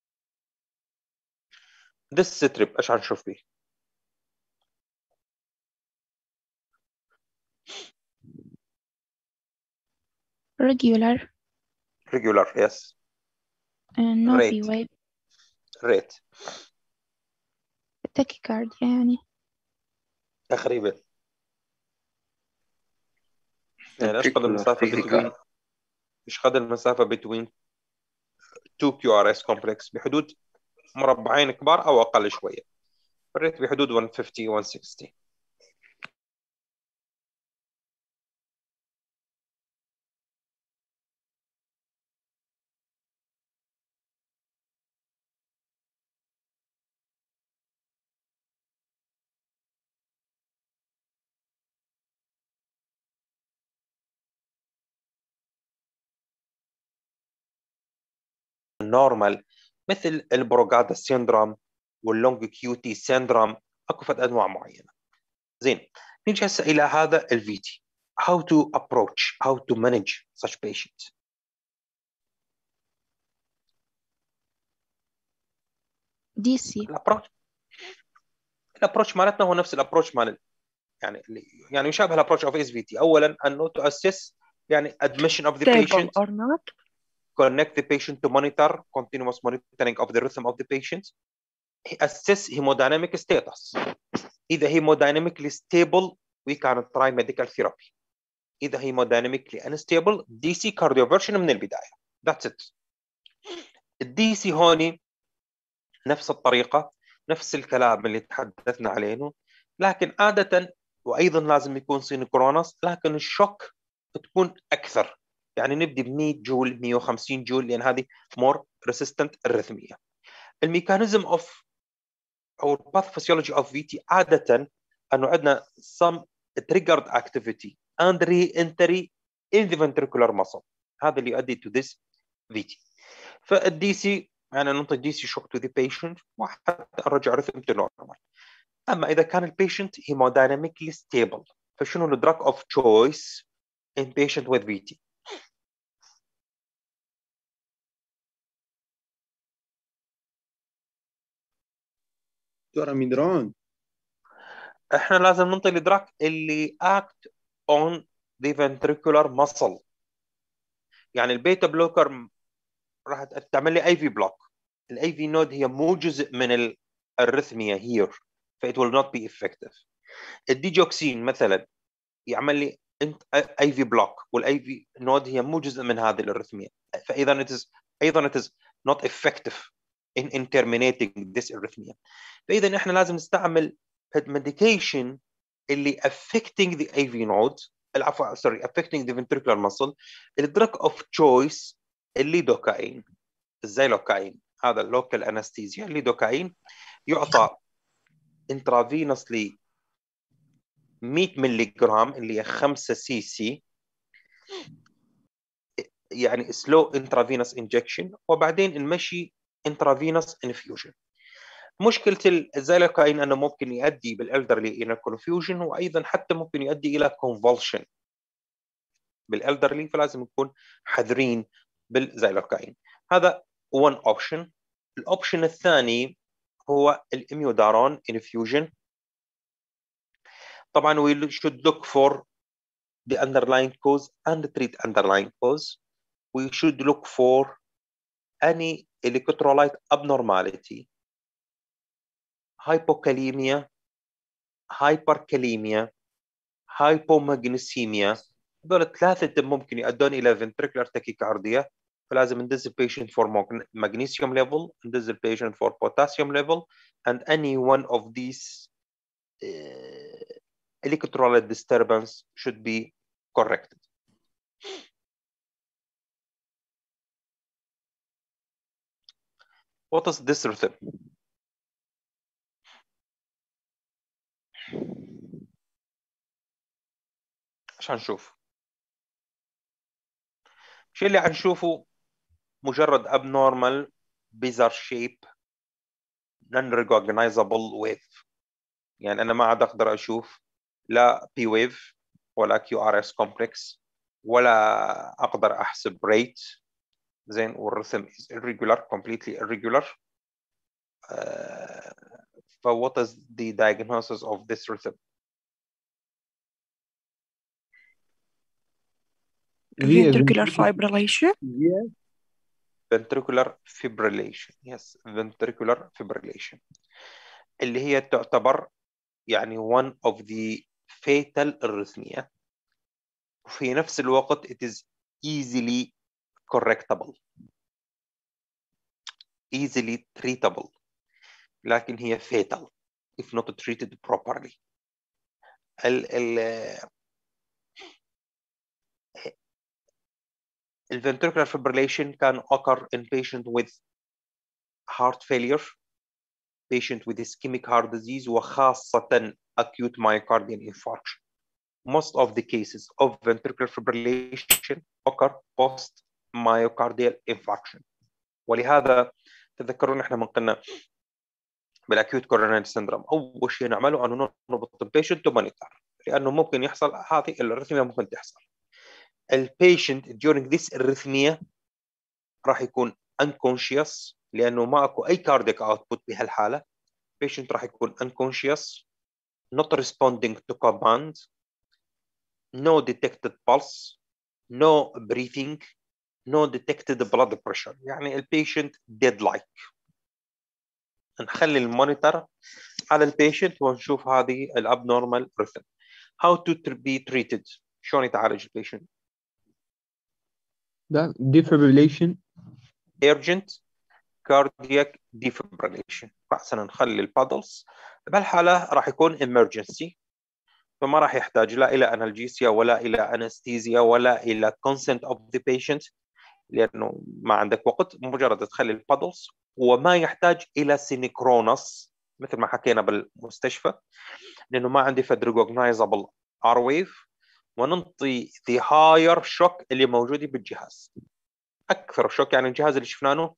this strip ايش هنشوف فيه؟ regular yes no rate V wave rate tachycardia يعني تقريبا. يعني ايش قدر المسافة between two QRS complex؟ بحدود مربعين كبار او اقل شوية. الريت بحدود 150 160. النورمال مثل البروغادا سيندروم واللونج كيوتي سيندروم، اكو فد انواع معينه. زين، نيجي هسه الى هذا الفي تي. how to approach how to manage such patients. DC الابروتش مالتنا هو نفس الابروتش مال يعني يشابه الابروتش اوف اس في تي. اولا انه to assess يعني admission of the patient or not, connect the patient to monitor continuous monitoring of the rhythm of the patient, assess hemodynamic status. إذا hemodynamically stable we can try medical therapy. إذا hemodynamically unstable DC cardioversion من البداية. That's it. الدي سي هوني نفس الطريقة، نفس الكلام اللي تحدثنا عليه، لكن عادة وأيضا لازم يكون سينكرونس، لكن الشوك تكون أكثر. يعني نبدي ب 100 جول 150 جول لأن هذه more resistant الرثمية. الميكانيزم اوف او الباثوفيسيولوجي اوف في تي عاده انه عندنا some triggered activity and re-entry in the ventricular muscle، هذا اللي يؤدي to this VT. فالدي سي يعني ننطي دي سي shock to the patient وحتى نرجع rhythm to normal. اما اذا كان البيشنت hemodynamically stable فشنو الدراج اوف تشويس in patient with VT؟ دكتور ميدران، احنا لازم ننطي الادراك اللي act on the ventricular muscle. يعني البيتا بلوكر راح تعمل لي اي في بلوك. الاي في نود هي مو جزء من الرثميه هير، فايت ويل نوت بي افكتيف. الديجوكسين مثلا يعمل لي اي في بلوك، والاي في نود هي مو جزء من هذه الرثميه، فاذا it is not effective in terminating this arrhythmia. فاذا احنا لازم نستعمل medication اللي affecting the AV node، العفو سوري affecting the ventricular muscle. الدرج اوف تشويس الليدوكاين، الزيلوكاين، هذا اللوكال انستيزيا. الليدوكاين يعطى انترافينوسلي 100 ملي جرام اللي هي 5 سي سي، يعني سلو انترافينوس انجكشن، وبعدين المشي انترافينوس انفيوجن. مشكلة الزيلوكاين أنه ممكن يؤدي بالإلدرلي إلى confusion، وأيضا حتى ممكن يؤدي إلى convulsion بالإلدرلي، فلازم نكون حذرين بالزيلوكاين. هذا one option. الأوبشن الثاني هو الإميودارون infusion. طبعا we should look for the underlying cause and treat underlying cause. We should look for any electrolyte abnormality, hypokalemia, hyperkalemia, hypomagnesemia. هذول الثلاثة ممكن يؤدون إلى ventricular tachycardia، فلازم ندز patient for magnesium level, ندز patient for potassium level, and any one of these electrolyte disturbance should be corrected. What is this rhythm? عشان نشوف الشيء اللي حنشوفه مجرد abnormal bizarre shape non-recognizable wave. يعني أنا ما عاد أقدر أشوف لا P wave ولا QRS complex ولا أقدر أحسب rate زين، والرhythm is irregular, completely irregular. What is the diagnosis of this rhythm? ventricular fibrillation. Ventricular fibrillation. Yes, ventricular fibrillation اللي هي تعتبر يعني one of the fatal arrhythmia، وفي نفس الوقت it is easily correctable, easily treatable، لكن هي fatal if not treated properly. Ventricular fibrillation can occur in patient with heart failure, patient with ischemic heart disease، وخاصة acute myocardial infarction. Most of the cases of ventricular fibrillation occur post myocardial infarction. ولهذا تذكرون احنا من قلنا بالاكيوت كوروناري سيندروم اول شيء نعمله انه نربط البيشنت ومونيتور، لانه ممكن يحصل هذه الارثميا ممكن تحصل. البيشنت during this arrhythmia راح يكون unconscious لانه ما اكو اي كارديك اوتبوت بهالحاله. البيشنت راح يكون unconscious, not responding to command, no detected pulse, no breathing, no detected blood pressure. يعني البيشنت dead like. نخلي المونيتور على البيشنت ونشوف هذه الابنورمال rhythm. How to be treated؟ شلون يتعالج البيشنت؟ defibrillation. urgent cardiac defibrillation. رأسا نخلي البادلز. بهالحالة راح يكون emergency، فما راح يحتاج لا إلى أنالجيسيا ولا إلى أنستيزيا ولا إلى consent of the patient، لأنه ما عندك وقت، مجرد تخلي البادلز، وما يحتاج إلى سينكرونس مثل ما حكينا بالمستشفى، لأنه ما عندي فد recognizable R wave، وننطي the higher shock اللي موجودة بالجهاز. أكثر شوك يعني الجهاز اللي شفناه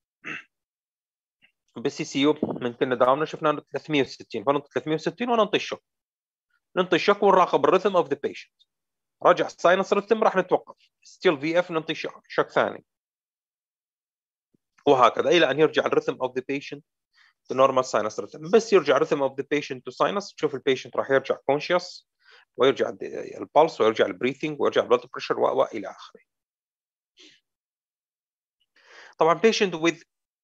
بالسي سي يو من كنا داومنا شفناه 360، فننطي 360 وننطي الشوك، ننطي الشوك ونراقب الريثم اوف ذا بيشنت. رجع ساينس ريثم راح نتوقف، ستيل في اف ننطي شوك ثاني، وهكذا الى ان يرجع الريثم اوف ذا بيشنت تو نورمال ساينس ريثم. بس يرجع الريثم اوف ذا بيشنت تو ساينس تشوف البيشنت راح يرجع كونشيوس، ويرجع البلس، ويرجع البريثنج، ويرجع البلد بريشر والى اخره. طبعا patient with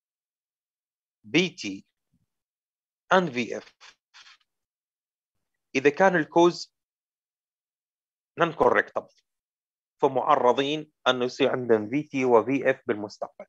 BT and VF إذا كان الكوز non correctable فمعرضين أنه يصير عندهم VT و VF بالمستقبل.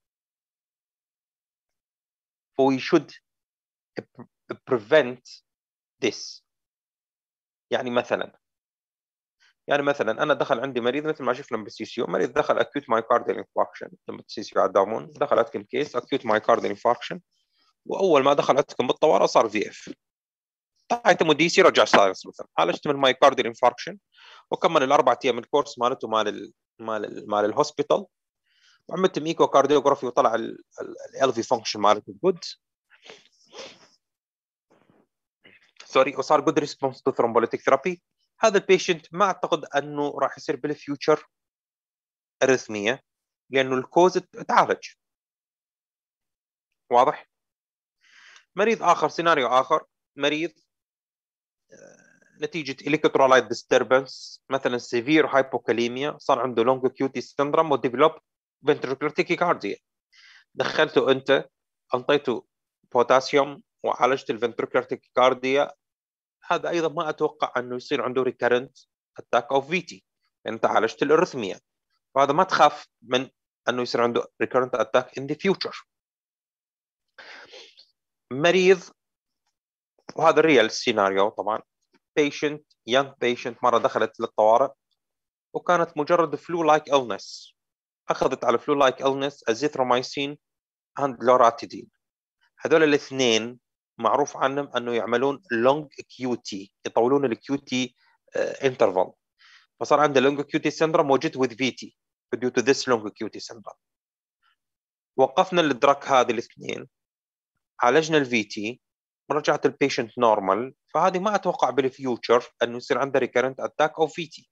we should prevent this. يعني مثلا أنا دخل عندي مريض مثل ما شفنا بالسي سي يو، مريض دخل acute myocardial infarction، لما السي سي يو عدامون دخل عندكم كيس acute myocardial infarction، وأول ما دخل عندكم بالطوارئ صار VF، طلعتم دي سي رجع ساينس مثلا، عالجت من مايكارديال انفاركشن، وكمل الاربع ايام الكورس مالته مال الهوسبيتال، وعملت ايكو كارديوغرافي وطلع ال في فانكشن مالته جود. وصار good response to thrombolytic therapy، هذا البيشنت ما أعتقد أنه راح يصير بالفيوتشر أريثمية لأنه الكوز تعالج. واضح؟ مريض آخر، سيناريو آخر، مريض نتيجة electrolyte disturbance مثلا severe hypokalemia، صار عنده long QT syndrome وديفلوب ventricular tachycardia، دخلته أنت، أنطيته بوتاسيوم وعالجت الفنتريكولار تاكيكارديا، هذا أيضا ما أتوقع أنه يصير عنده recurrent attack of VT لأن أنت عالجت الأرثمية، وهذا ما تخاف من أنه يصير عنده recurrent attack in the future. مريض، وهذا real سيناريو طبعا، patient young patient مرة دخلت للطوارئ وكانت مجرد flu like illness، أخذت على flu like illness azithromycin and loratadine، هذول الاثنين معروف عنهم أنه يعملون long QT، يطولون ال QT interval، فصار عنده long QT syndrome وجدت with VT due to this long QT syndrome. وقفنا الدرك هذه الاثنين، عالجنا ال VT، رجعت البيشنت نورمال، فهذه ما أتوقع بالفيوتشر أنه يصير عنده recurrent attack of VT.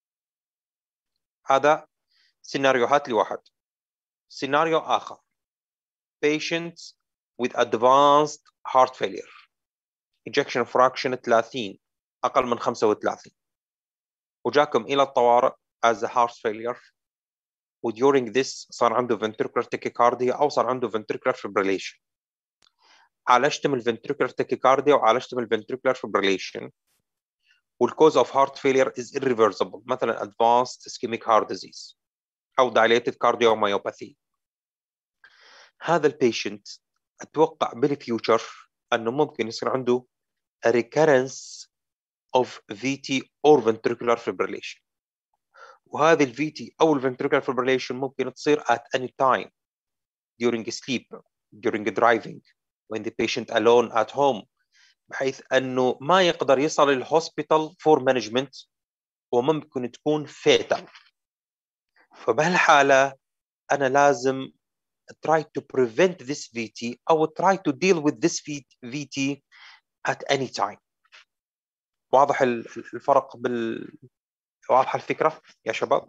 هذا سيناريوهات لواحد. سيناريو آخر patients with advanced heart failure ejection fraction 30 أقل من 35 وجاكم إلى الطوارئ as a heart failure و during this صار عنده ventricular tachycardia أو صار عنده ventricular fibrillation، عالجتم الventricular tachycardia وعالجتم الventricular fibrillation والcause of heart failure is irreversible، مثلا advanced ischemic heart disease أو dilated cardiomyopathy. هذا البيشنت أتوقع بالفيوتشر أنه ممكن يصير عنده a recurrence of VT or ventricular fibrillation، وهذه ال VT أو ال ventricular fibrillation ممكن تصير at any time during sleep, during driving, when the patient alone at home، بحيث أنه ما يقدر يصل للhospital for management وممكن تكون fatal. فبهالحالة أنا لازم try to prevent this VT أو try to deal with this VT at any time. واضح الفرق واضحة الفكرة يا شباب؟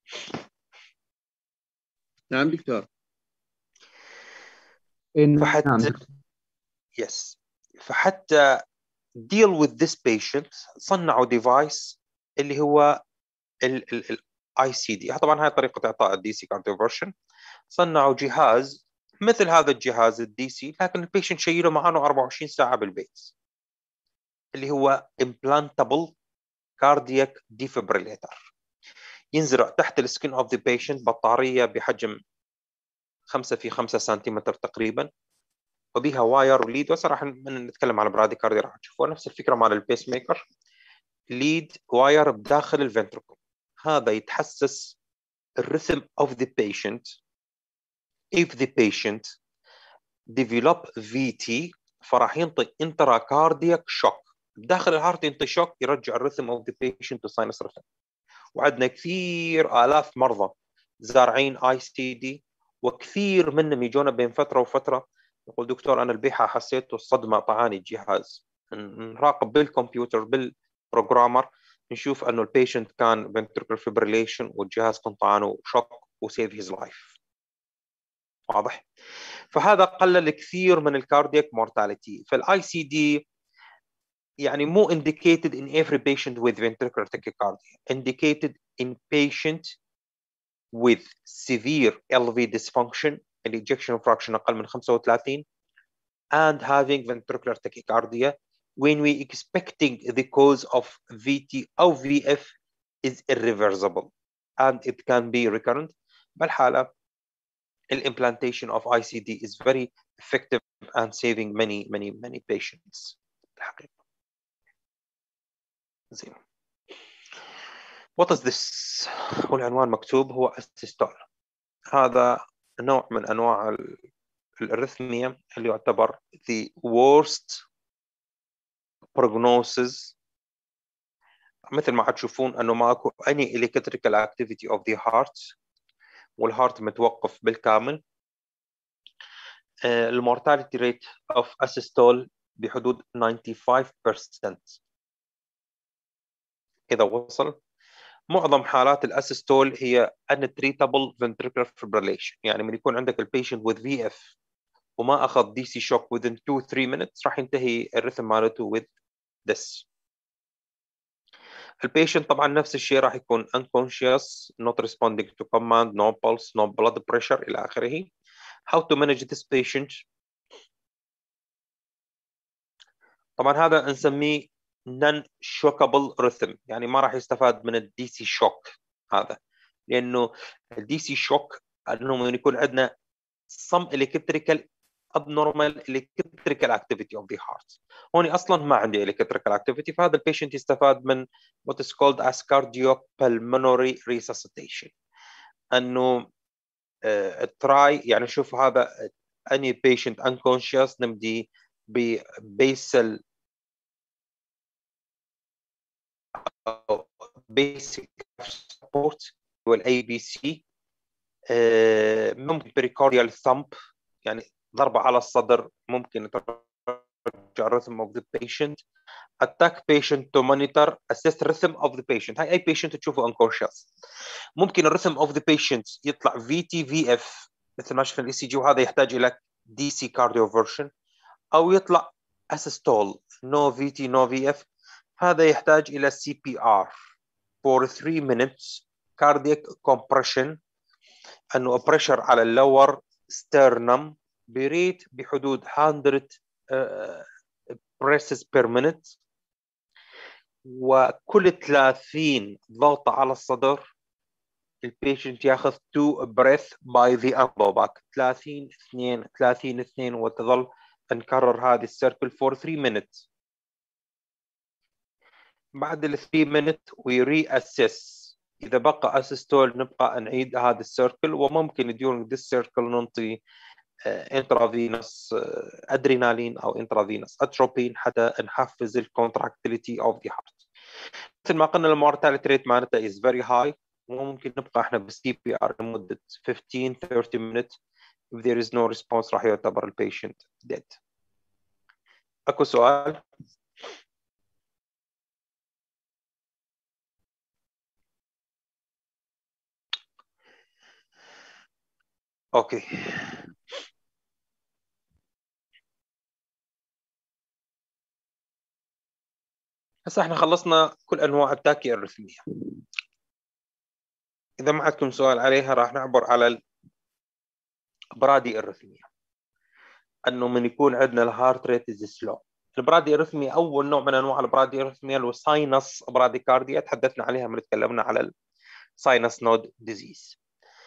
نعم دكتور. فحتى yes فحتى deal with this patient صنعوا device اللي هو ال ICD، طبعا هاي طريقة إعطاء الدي سي كارديوفرشن، صنعوا جهاز مثل هذا الجهاز الدي سي لكن البيشنت شيله معانه 24 ساعة بالبيت، اللي هو implantable cardiac defibrillator، ينزرع تحت السكين اوف ذا بيشنت بطارية بحجم 5 في 5 سنتيمتر تقريبا، وبها واير وليد، وصراحة من نتكلم على براديكارديا راح تشوفوها نفس الفكرة مال البيس ميكر، ليد واير بداخل الفنتركل، هذا يتحسس الرhythm of the patient if the patient develop VT، فراح ينطي intracardiac shock داخل الهارت، ينطي شوك يرجع الرhythm of the patient to sinus rhythm. وعندنا كثير آلاف مرضى زارعين ICD، وكثير منهم يجونا بين فترة وفترة يقول دكتور أنا البيحة حسيت الصدمة طعاني الجهاز، نراقب بالكمبيوتر بالبروجرامر نشوف أنه البيشنت كان ventricular fibrillation والجهاز كان طعانه شوك وسيف his life. واضح؟ فهذا قلل كثير من الكاردياك مورتاليتي. فالاي سي دي يعني مو indicated in every patient with ventricular tachycardia، indicated in patient with severe LV dysfunction ejection fraction أقل من 35 and having ventricular tachycardia when we expecting the cause of VT أو VF is irreversible and it can be recurrent. بالحالة implantation of ICD is very effective and saving many patients. الحقيقة. زين. What is this؟ والعنوان مكتوب هو السيستول. هذا نوع من أنواع الأرثمية اللي يعتبر the worst prognosis، مثل ما حتشوفون أنه ماكو any electrical activity of the heart والهارت متوقف بالكامل. المورتاليتي ريت of asystole بحدود 95%. إذا وصل. معظم حالات الأسيستول هي untreatable ventricular fibrillation، يعني من يكون عندك البيشنت with VF وما أخذ DC shock within 2-3 minutes راح ينتهي الريثم مالته with this. البيشنت طبعا نفس الشيء راح يكون unconscious, not responding to command, no pulse, no blood pressure إلى آخره. How to manage this patient؟ طبعا هذا نسميه non-shockable rhythm، يعني ما راح يستفاد من الدي سي شوك هذا، لأنه الدي سي شوك أنه من يكون عندنا some electrical abnormal electrical activity of the heart. هون أصلا ما عندي electrical activity، فهذا البيشنت يستفاد من what is called as cardiopulmonary resuscitation، أنه try يعني شوف هذا any patient unconscious نمدي ببيسل basic support والاي بي سي، ممكن pericardial thump يعني ضربة على الصدر ممكن ترجع rhythm of the patient. attack patient to monitor assess rhythm of the patient. هاي اي patient تشوفه unconscious ممكن الرhythm of the patient يطلع VT VF مثل ما شفنا الاي سي جي، وهذا يحتاج الى دي سي cardioversion، او يطلع asystole no VT no VF، هذا يحتاج الى CPR for 3 minutes cardiac compression، انه pressure على اللور sternum بريت بحدود 100 presses per minute، وكل 30 ضغطة على الصدر البيشنت ياخذ 2 breath by the elbow 30 2 30 2، وتظل نكرر هذه السيركل for 3 minutes. بعد ال 3 minutes we reassess، إذا بقى أسيستول نبقى نعيد هذا السيركل، وممكن during this circle ننطي intravenous أدرينالين أو intravenous أتروبين حتى نحفز الكونتراكتيليتي of the heart. مثل ما قلنا المورتاليتي ريت معناتها is very high، وممكن نبقى احنا بالسي بي ار لمدة 15-30 minutes. if there is no response راح يعتبر البيشنت dead. أكو سؤال؟ اوكي. هسه احنا خلصنا كل انواع التاكي الرثميه. اذا ما عندكم سؤال عليها راح نعبر على البرادي الرثميه، انه من يكون عندنا الهارت ريت از سلو. البرادي الرثميه اول نوع من انواع البرادي الرثميه اللي هو ساينس براديكارديا، تحدثنا عليها من تكلمنا على الساينس نود ديزيز.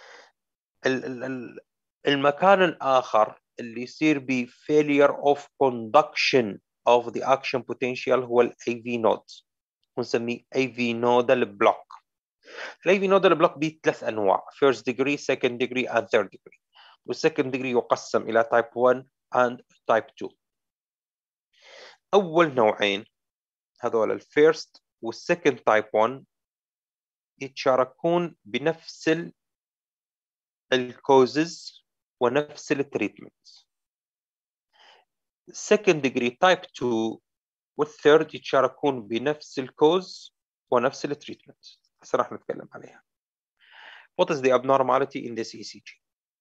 المكان الاخر اللي يصير ب failure of conduction of the action potential هو الاي في نود، ونسميه اي في نودال بلوك. الاي في نودال بلوك بثلاث انواع، first degree second degree and third degree، والسكند degree يقسم الى type 1 and type 2. اول نوعين هذول الفيرست والسكند type 1 يتشاركون بنفس الكوزز ونفس التريتمنت. second degree type 2 والثيرد يتشاركون بنفس الكوز ونفس التريتمنت. هسه راح نتكلم عليها. What is the abnormality in this ECG؟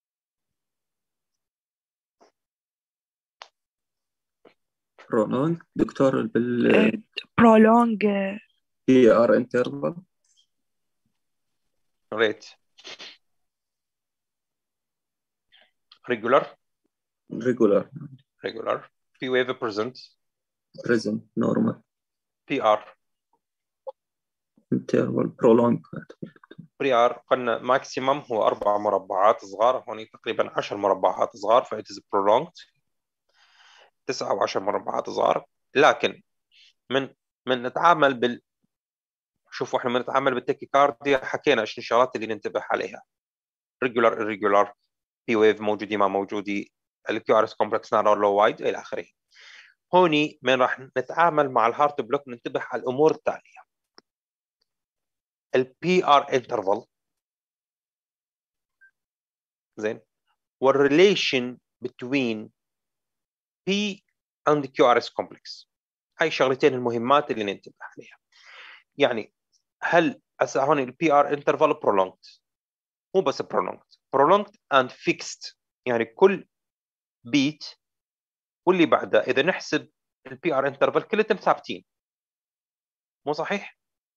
prolong دكتور prolong PR interval rate regular P wave present normal PR interval prolong PR قلنا ماكسيمم هو 4 مربعات صغار، هون تقريبا 10 مربعات صغار، ف it is prolonged 9 و 10 مربعات صغار. لكن من نتعامل شوفوا احنا من نتعامل بالتكيكارديا حكينا ايش الشغلات اللي ننتبه عليها، regular irregular P wave موجودي ما موجودي، الكيو ار اس كومبلكس نارو لو وايد الى اخره. هوني من راح نتعامل مع الهارت بلوك ننتبه على الامور التاليه: البي ار انترفال، زين، والريليشن between P and QRS complex. هاي الشغلتين المهمات اللي ننتبه عليها. يعني هل هون ال PR interval prolonged، مو بس prolonged and fixed، يعني كل بيت واللي بعده إذا نحسب ال PR interval كلهم ثابتين، مو صحيح؟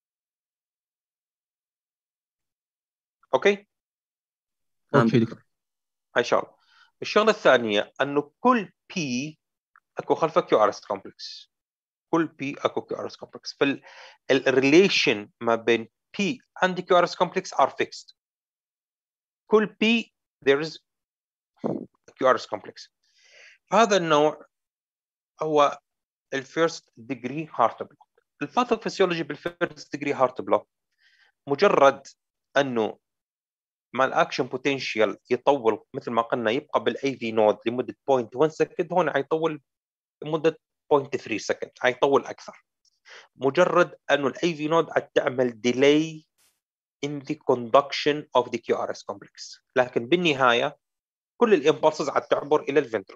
أوكي؟ اوكي دكتور. هاي شغلة. الشغلة الثانية أنه كل P أكو خلفه QRS complex، كل P أكو QRS complex، فالريليشن ما بين P and QRS complex are fixed. كل P there is QRS complex. هذا النوع هو الفيرست ديجري هارت بلوك. الباثوفيسيولوجي بالفيرست ديجري هارت بلوك مجرد انه ما الاكشن بوتنشال يطول مثل ما قلنا، يبقى بالاي في نود لمده 0.1 سكند، هون حيطول لمده 0.3 سكند، حيطول اكثر. مجرد انه الاي في نود تعمل ديلي in the conduction of the QRS complex، لكن بالنهايه كل الامبulses تعبر الى الفنتركل.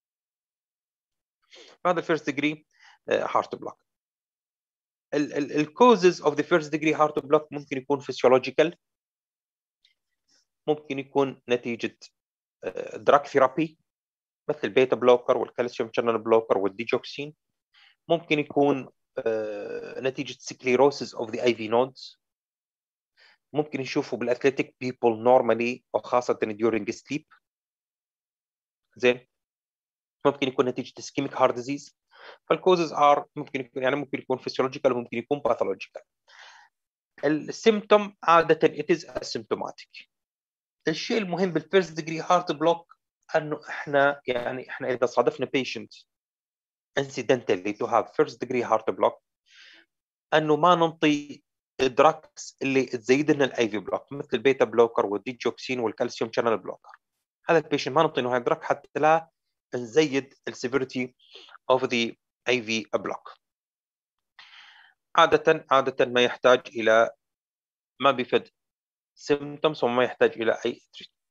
هذا الفيرست ديجري هارت بلوك. الكوزز اوف ذا فيرست ديجري هارت بلوك ممكن يكون فيسيولوجيكال، ممكن يكون نتيجه دراج ثيرابي مثل البيتا بلوكر والكالسيوم شانل بلوكر والديجوكسين، ممكن يكون نتيجه سكليروسيس اوف ذا اي في نودز، ممكن نشوفه بالاثليتيك بيبل نورمالي وخاصه during sleep. زين، ممكن يكون نتيجه اسكيميك هارت ديزيز. فالكوزز ار ممكن يكون، يعني ممكن يكون فيسيولوجيكال وممكن يكون باثولوجيكال. السيمتوم عاده it is asymptomatic. الشيء المهم بالفيرست ديجري هارت بلوك انه احنا اذا صادفنا بيشنت incidentally to have first degree heart block انه ما ننطي الدراكس اللي تزيد لنا الاي في بلوك مثل البيتا بلوكر والديجوكسين والكالسيوم شانل بلوكر. هذا البيشنت ما نعطي له هاي الدراك حتى لا نزيد السيفيريتي اوف ذا اي في بلوك. عاده ما يحتاج الى، ما بيفد سيمبتومز وما يحتاج الى اي تريتمنت.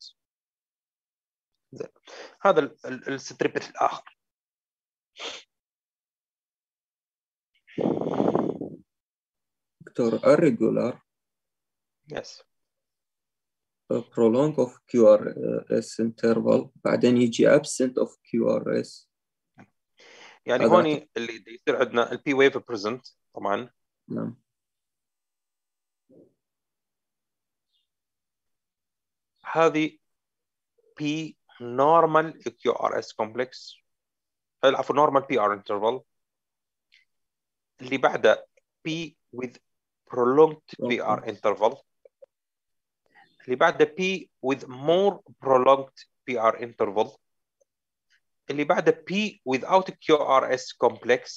هذا الستريبت الاخر. دكتور irregular يس prolong of QRS interval بعدين يجي absent of QRS. يعني هون اللي يصير عندنا البي ويف بريزنت طبعا. نعم. هذه P normal QRS complex، عفوا normal PR interval. اللي بعده P with prolonged PR interval. اللي بعده P with more prolonged PR interval. اللي بعده P without QRS complex.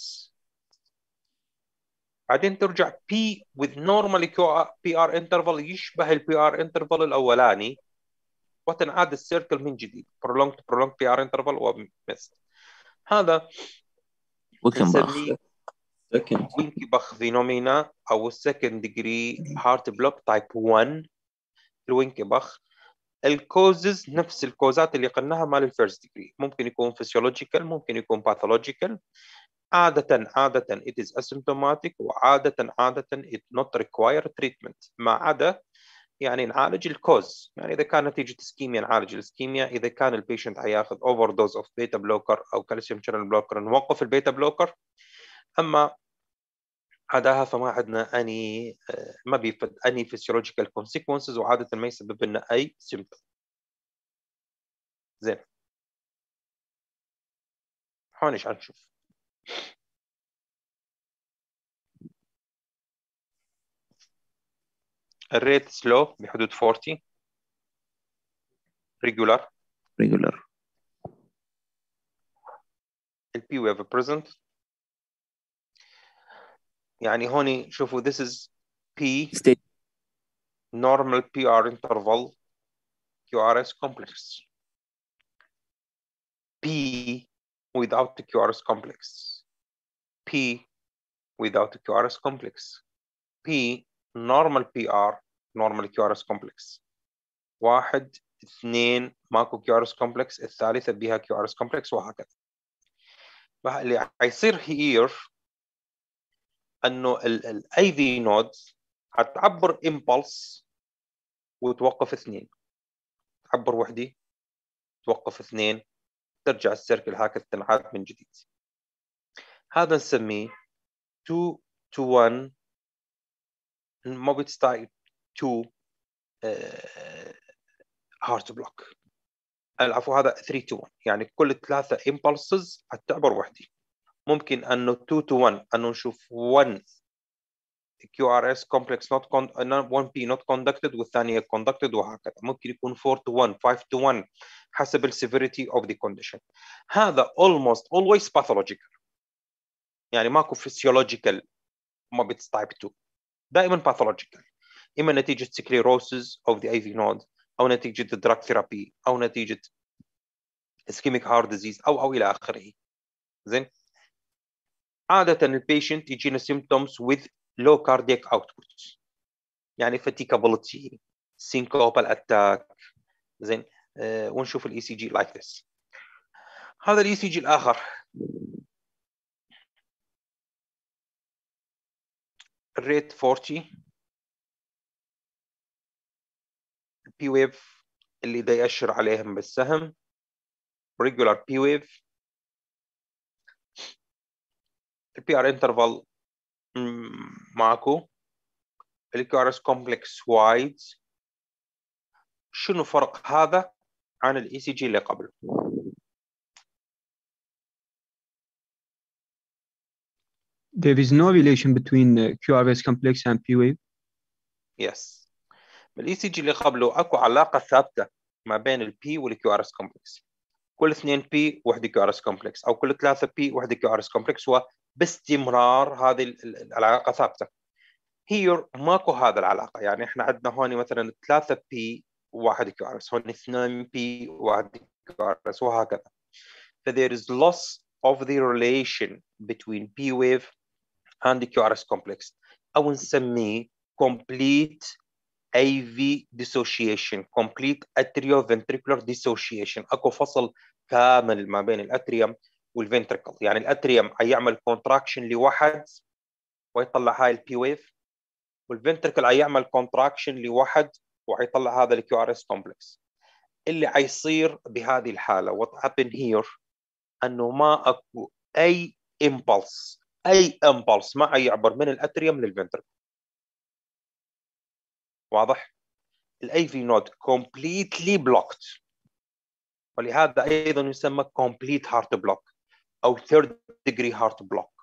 بعدين ترجع P with normal PR interval يشبه ال PR interval الأولاني، وتنعاد السيركل من جديد prolonged PR interval ومست. هذا نسميه وينكبخ فينومينا أو second degree heart block type 1. الوينكبخ الكوزز نفس الكوزات اللي قلناها مال الفيرست ديجري، ممكن يكون فيسيولوجيكال، ممكن يكون باثولوجيكال. عادة it is asymptomatic، وعادة it not require treatment، ما عدا يعني نعالج الكوز. يعني إذا كان نتيجة اسكيميا نعالج الاسكيميا، إذا كان البيشنت هياخذ اوفر دوز اوف بيتا بلوكر أو كالسيوم شانل بلوكر نوقف البيتا بلوكر. أما عداها فما عندنا أني ما بيفد أني physiological consequences، وعادة ما يسبب لنا أي symptom. زين، هون ايش هنشوف؟ الريت سلو بحدود 40. ريجولار البي ويف بريزنت. يعني هوني شوفوا this is P normal PR interval QRS complex. P without the QRS complex. P without the QRS complex. P normal PR normal QRS complex. 1 2 ماكو QRS complex، الثالثة بها QRS complex، وهكذا. اللي حيصير هير انه الاي في نودز هتعبر امبلس وتوقف اثنين، تعبر وحده توقف اثنين، ترجع السيركل هكذا تنعاد من جديد. هذا نسميه 2 to 1 موبيتس تايب 2 هارت بلوك. العفو هذا 3 to 1، يعني كل 3 impulses هتعبر وحده. ممكن انه 2 to 1 انه نشوف 1 QRS complex not 1P not conducted والثانية conducted وهكذا. ممكن يكون 4 to 1 5 to 1 حسب ال severity of the condition. هذا almost always pathological، يعني ماكو physiological موبيتس تايب 2، دائما pathological، إما نتيجة sclerosis of the AV node أو نتيجة drug therapy أو نتيجة ischemic heart disease أو إلى آخره. زين، عادة البيشنت يجينا symptoms with low cardiac output، يعني fatigability syncopal attack. زين، ونشوف الاي سي جي like this. هذا الاي سي جي الآخر الريت 40 بي ويف اللي دا يأشر عليهم بالسهم regular بي ويف. البي ار انترفال معكو، الكيو ار اس كومبلكس وايد. شنو فرق هذا عن الاي سي جي اللي قبله؟ There is no relation between QRS complex and P wave. يس، بالاي سي جي اللي قبله اكو علاقه ثابته ما بين البي والكيو ار اس كومبلكس، كل 2 بي وحده كيو ار اس كومبلكس او كل 3 بي وحده كيو ار اس كومبلكس، وباستمرار هذه العلاقه ثابته. هي ماكو هذا العلاقه، يعني احنا عندنا هون مثلا 3 بي وواحد كيو ار اس، هون 2 بي وواحد كيو ار اس وهكذا. ف there is loss of the relation between P wave and the QRS complex، او نسميه complete AV dissociation، complete atrioventricular dissociation. اكو فصل كامل ما بين الاتريوم والفنتركل، يعني الاتريوم هيعمل كونتراكشن لوحد ويطلع هاي البي ويف، والفنتركل هيعمل كونتراكشن لوحد وحيطلع هذا الكيو ار اس كومبلكس. اللي حيصير بهذه الحاله what happened here انه ما اكو اي امبلس، اي امبلس ما يعبر من الاتريوم للفنتركل. واضح؟ الاي في نود completely blocked، ولهذا ايضا يسمى complete heart block او third degree heart block.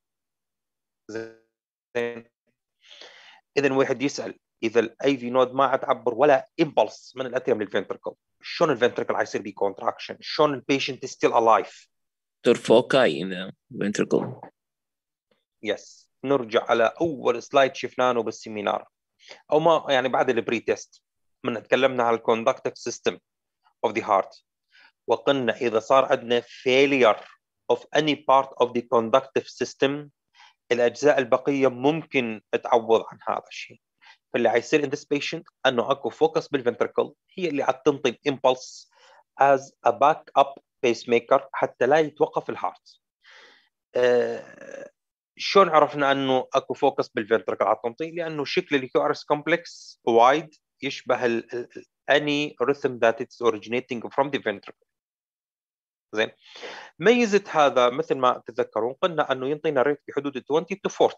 زين، اذا واحد يسال اذا الاي في نود ما تعبر ولا امبلس من الاتريوم للفنتركل، شلون الفنتركل حيصير بي كونتراكشن؟ شلون البيشنت ستيل الايف؟ foci in the ventricle. يس، نرجع على اول سلايد شفناه بالسيمينار او ما يعني بعد البري تيست، من تكلمنا على الكوندكتيف سيستم اوف ذا هارت، وقلنا اذا صار عندنا failure of any part of the conductive system الاجزاء البقيه ممكن تعوض عن هذا الشيء. فاللي حيصير in this patient انه اكو فوكس بالفنتركل هي اللي حتنطي الامبلس as a back up pacemaker حتى لا يتوقف الهارت. شلون عرفنا انه اكو فوكس بالفنتركل حتنطي؟ لانه شكل الكيو ار اس كومبلكس وايد يشبه any rhythm that is originating from the ventricle. زين، ميزه هذا مثل ما تتذكرون قلنا انه ينطينا ريت بحدود 20 to 40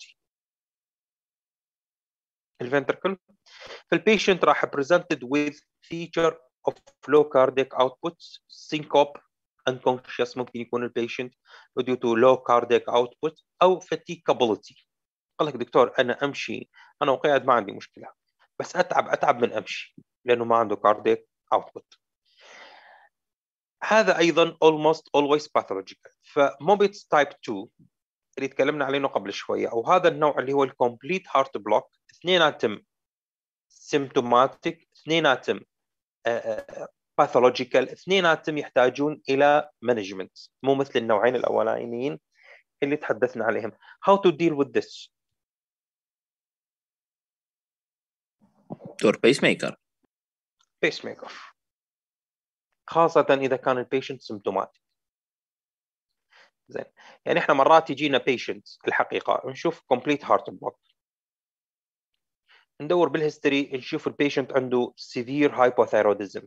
الفنتركل. فالبيشنت راح presented with feature of low cardiac output, syncope, unconscious ممكن يكون البيشنت due to low cardiac output او fatigability. قال لك دكتور انا امشي، انا وقاعد ما عندي مشكله، بس اتعب من امشي لانه ما عنده cardiac output. هذا ايضا almost always pathological. فموبيتس تايب 2 اللي تكلمنا عليه قبل شويه، او هذا النوع اللي هو الكومبليت هارت بلوك، اثنيناتهم سيمتوماتيك، اثنيناتهم باثولوجيكال، اثنيناتهم يحتاجون الى مانجمنت، مو مثل النوعين الاولانيين اللي تحدثنا عليهم. how to deal with this؟ دور pacemaker. pacemaker، خاصة إذا كان البيشنت سيمتوماتيك. زين. يعني احنا مرات يجينا بيشنت الحقيقه نشوف كومبليت هارت بلوك، ندور بالهيستوري نشوف البيشنت عنده سيفير هايبوثايروديزم.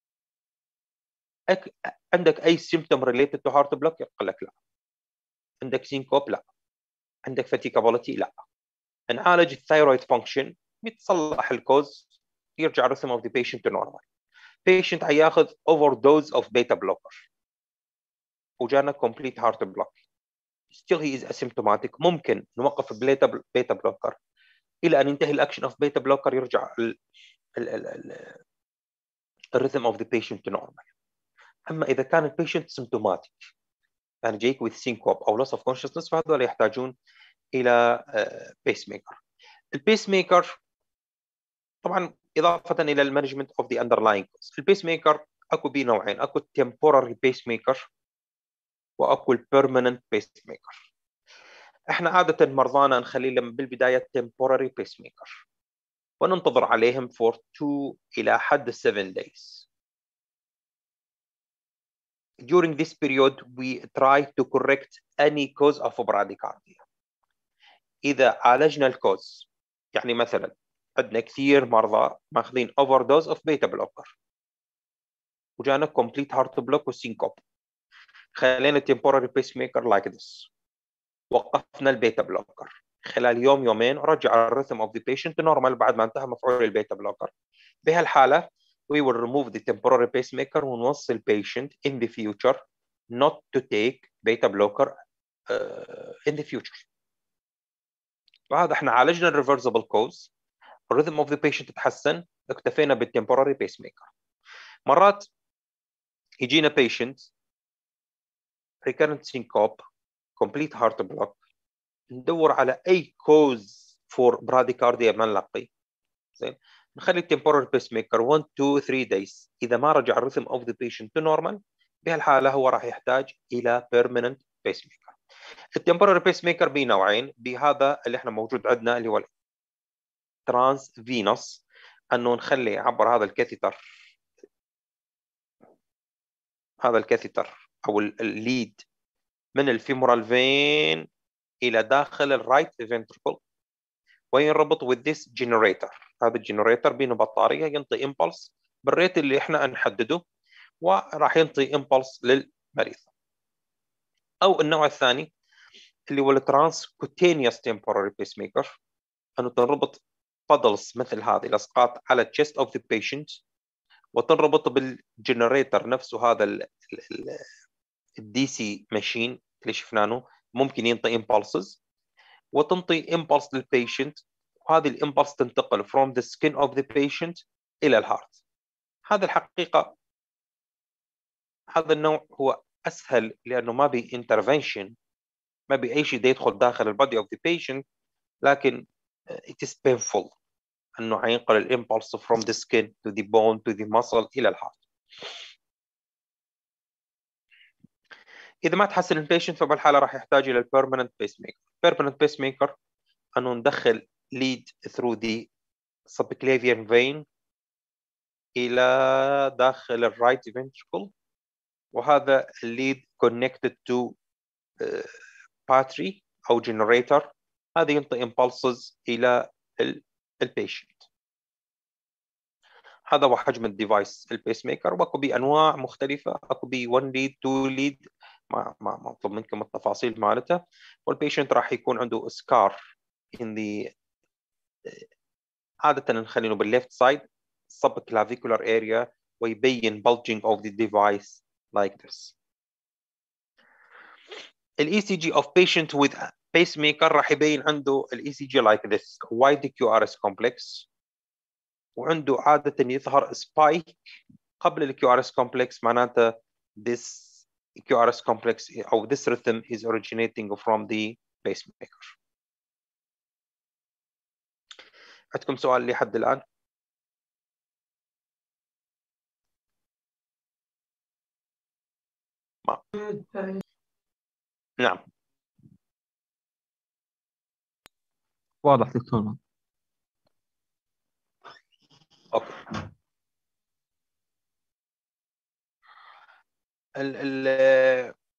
عندك اي سيمبتوم ريليتد تو هارت بلوك؟ يقول لك لا. عندك سينكوب؟ لا. عندك فاتيكابيلتي؟ لا. نعالج الثايرويد فانكشن، بيتصلح الكوز، يرجع الريثم اوف ذا بيشنت نورمال. بيشنت هياخذ اوفر دوز اوف بيتا بلوكر وجانا كومبليت هارت بلوك، still he is asymptomatic، ممكن نوقف بيتا بلوكر الى ان ينتهي الاكشن اوف بيتا بلوكر، يرجع الريثم اوف ذا بيشنت نورمال. اما اذا كان البيشنت سيمتوماتيك يعني جايك with syncope او loss of consciousness، فهذول يحتاجون الى بيس ميكر. البيس ميكر طبعا اضافه الى المانجمنت اوف ذا اندرلاين كوز. البيس ميكر اكو بيه نوعين، اكو التمبوراري بيس ميكر واكو البيرمننت بيس ميكر. احنا عاده مرضانا نخلي لهم بالبدايه temporary بيس ميكر وننتظر عليهم for 2 الى حد 7 days. During this period we try to correct any cause of bradycardia. اذا عالجنا الكوز، يعني مثلا عندنا كثير مرضى ماخذين اوفر دوز اوف بيتا بلوكر وجانا كومبليت هارت بلوك وسينكوب، خلينا temporary pacemaker like this، وقفنا البيتا بلوكر خلال يوم يومين ورجع الريثم اوف ذا بيشنت نورمال بعد ما انتهى مفعول البيتا بلوكر. بهالحاله we will remove the temporary pacemaker ونوصي البيشنت in the future not to take beta blocker in the future. وهذا احنا عالجنا الريفرسبل كوز، الريثم اوف ذا بيشنت تحسن، اكتفينا بالتمبوراري بيس ميكر. مرات يجينا بيشنت ريكرنت سينكوب كومبليت هارت بلوك، ندور على اي كوز فور براديكارديا ما نلاقي، زين نخلي التمبوراري بيس ميكر 1 2 3 دايز. اذا ما رجع الريثم اوف ذا بيشنت تو نورمال، بهالحاله هو راح يحتاج الى بيرمننت بيس ميكر. التمبوراري بيس ميكر بنوعين، بهذا اللي احنا موجود عندنا اللي هو ترانس فينوس، انه نخلي عبر هذا الكاثيتر، هذا الكاثيتر او الليد من الفيمورال فين الى داخل الرايت فنتركل وينربط with this generator. هذا الجنريتر بينه بطاريه ينطي امبلس بالريت اللي احنا نحدده وراح ينطي امبلس للمريض. او النوع الثاني اللي هو الترانسكوتينيوس تمبوراري بيس ميكر، انه تنربط بادلز مثل هذه الاسقاط على التشست اوف ذا بيشنت وتنربط بالجنريتر نفسه، هذا الدي سي ماشين اللي شفناه ممكن ينطي امبلسز وتنطي امبلس للبيشنت، وهذه الامبلس تنتقل from the skin of the patient الى الهارت. هذا الحقيقه هذا النوع هو اسهل لانه ما بي intervention، ما بي اي شيء يدخل داخل البادي of the patient، لكن it is painful انه حينقل الامبلس from the skin to the bone to the muscle الى الهارت. اذا ما تحسن البيشنت فبالحاله راح يحتاج الى البيرمننت بيس ميكر. بيرمننت بيس ميكر انه ندخل lead through the subclavian vein الى داخل الرايت ventricle، وهذا الليد connected to battery او generator، هذا ينطي impulses الى البيشنت. هذا هو حجم الديفايس البيس ميكر، واكو بانواع مختلفه، اكو ب 1 ليد 2 ليد، ما اطلب منكم التفاصيل مالته. والبيشنت راح يكون عنده سكار in the عاده نخلينه بالليفت سايد subclavicular area ويبين bulging of the device like this. ال ECG of patient with pacemaker راح يبين عنده ال ECG like this wide QRS complex، وعنده عادة يظهر spike قبل ال QRS complex، معناته this QRS complex أو this rhythm is originating from the pacemaker. عندكم سؤال لحد الآن؟ ما. نعم. واضح دكتور. اوكي.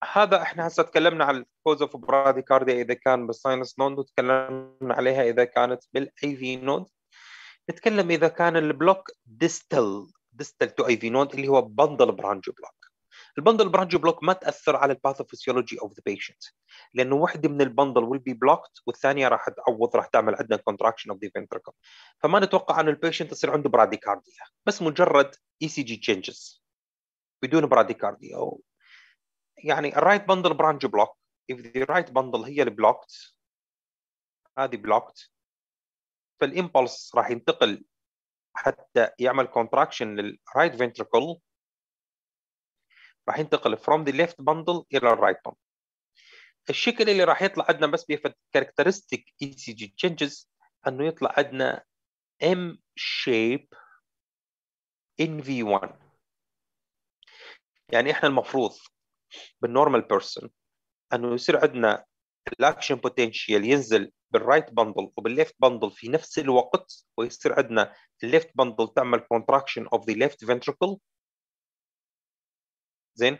هذا احنا هسه تكلمنا على الكوز اوف براديكارديا اذا كان بالساينس نود، وتكلمنا عليها اذا كانت بالاي في نود. نتكلم اذا كان البلوك ديستال تو اي في نود اللي هو بندل برانج بلوك. البندل برانج بلوك ما تاثر على الباثوفيسيولوجي اوف ذا بيشنت، لانه وحده من البندل ويل بي بلوكت والثانيه راح تعوض، راح تعمل عندنا كونتراكشن اوف ذا فنتركل. فما نتوقع ان البيشنت يصير عنده براديكارديا، بس مجرد اي سي جي تشينجز بدون براديكارديا. يعني الرايت بندل برانج بلوك، if the right bundle هي البلوكت، هذه بلوكت، فالإمبلس راح ينتقل حتى يعمل كونتراكشن للرايت فنتركل، راح ينتقل from the left bundle إلى الرايت bundle. الشكل اللي راح يطلع عندنا بس بيفت characteristic ECG changes أنه يطلع عندنا M shape in V1. يعني إحنا المفروض بالنورمال بيرسون أنه يصير عندنا الاكشن بوتنشال ينزل بالرايت بندل وبالليفت بندل في نفس الوقت، ويصير عندنا الليفت بندل تعمل كونتراكشن اوف ذا ليفت فنتركل، زين،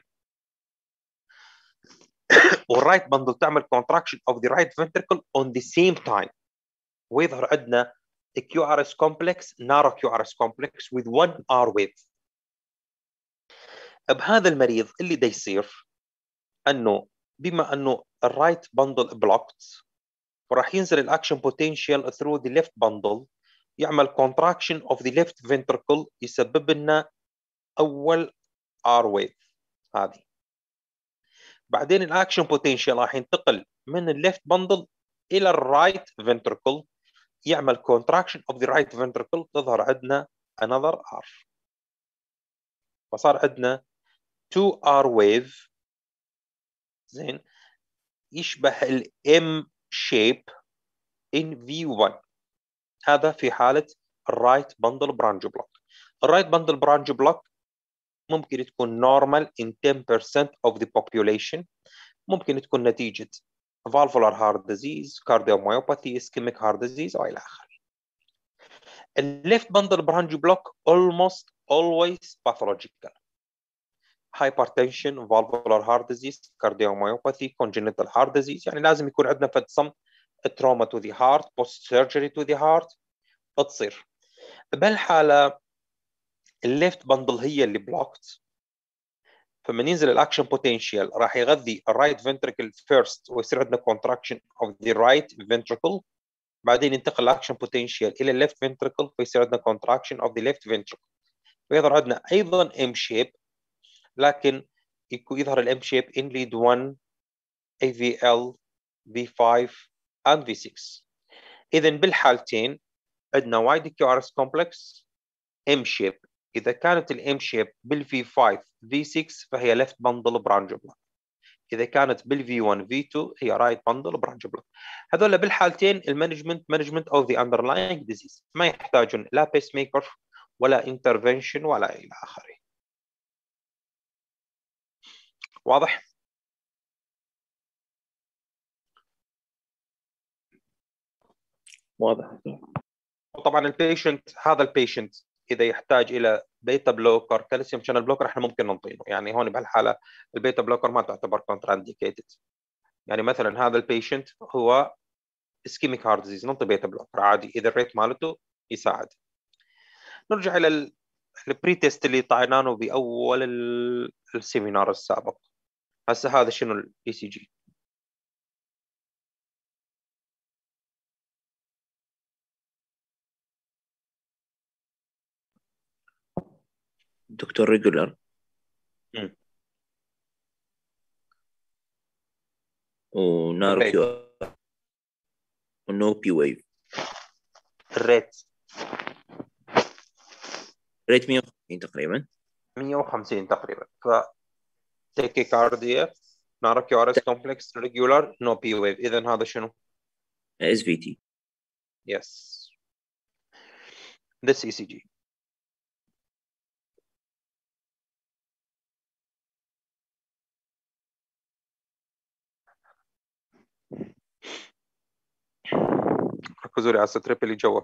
والرايت بندل تعمل كونتراكشن اوف ذا رايت فنتركل اون ذا سيم تايم، ويظهر عندنا كيو ار اس كومبلكس، نارو كيو ار اس كومبلكس with 1 ار ويف. بهذا المريض اللي دا يصير انه بما انه الرايت بندل بلوكت، وراح ينزل الاكشن بوتنشال through the left bundle يعمل contraction of the left ventricle، يسبب لنا اول ار ويف هذه. بعدين الاكشن بوتنشال راح ينتقل من الليفت بندل الى الرايت فنتركل، يعمل contraction of the right ventricle، تظهر عندنا another R. فصار عندنا 2 R wave، زين، يشبه ال M shape in V1. هذا في حالة الرايت بندل برانج بلوك. الرايت بندل برانج بلوك ممكن تكون normal in 10% of the population، ممكن تكون نتيجة valvular heart disease، cardiomyopathy، ischemic heart disease وإلى آخره. الليفت بندل برانج بلوك almost always pathological. hypertension، valvular heart disease، cardiomyopathy، congenital heart disease، يعني لازم يكون عندنا فد some trauma to the heart، post surgery to the heart تصير. بهالحالة الليفت بندل هي اللي بلوكت، فمن ينزل الاكشن بوتنشال راح يغذي الرايت فنتركل فيرست، ويصير عندنا كونتراكشن اوف ذا رايت فنتركل، بعدين ينتقل الاكشن بوتنشال الى الليفت فنتركل، فيصير عندنا كونتراكشن اوف ذا ليفت فنتركل، ويظهر عندنا ايضا ام شيب، لكن يظهر الام شيب ان ليد 1 AVL V5 and V6. اذا بالحالتين عندنا وايد كيو ار اس كومبلكس ام شيب. اذا كانت الام شيب بالفي 5 V6 فهي ليفت بندل برانج بلوك، اذا كانت بالفي 1 V2 هي رايت بندل برانج بلوك. هذول بالحالتين المانجمنت اوف ذا اندرلاينج ديزيز، ما يحتاجون لا بيس ميكر ولا انترفنشن ولا الى اخره. واضح؟ واضح. طبعا البيشنت، هذا البيشنت اذا يحتاج الى بيتا بلوكر، كالسيوم شانل بلوكر، احنا ممكن نعطيه. يعني هون بهالحاله البيتا بلوكر ما تعتبر كونتر انديكيتد. يعني مثلا هذا البيشنت هو اسكيميك هارت ديزيز، نعطي بيتا بلوكر عادي اذا الريت مالته يساعد. نرجع الى البري تيست اللي طعناه باول السيمينار السابق. هسه هذا شنو الاي سي جي؟ دكتور ريجولار ونارو كيو ونو بي ويف. الريت ريت 150 تقريبا. 150 تقريبا. ف تاكيكارديا، نارو كيو ار اس كومبلكس، ريجولار، نو بي ويف. اذا هذا شنو؟ اس في تي. Yes. This ECG. ركزوا لي على الستريب اللي جوا.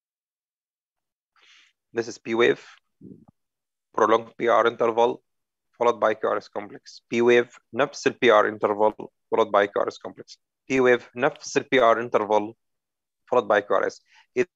This is P wave, prolonged PR interval, followed by QRS complex. P wave نفس ال PR interval followed by QRS complex. P wave نفس ال PR interval followed by QRS.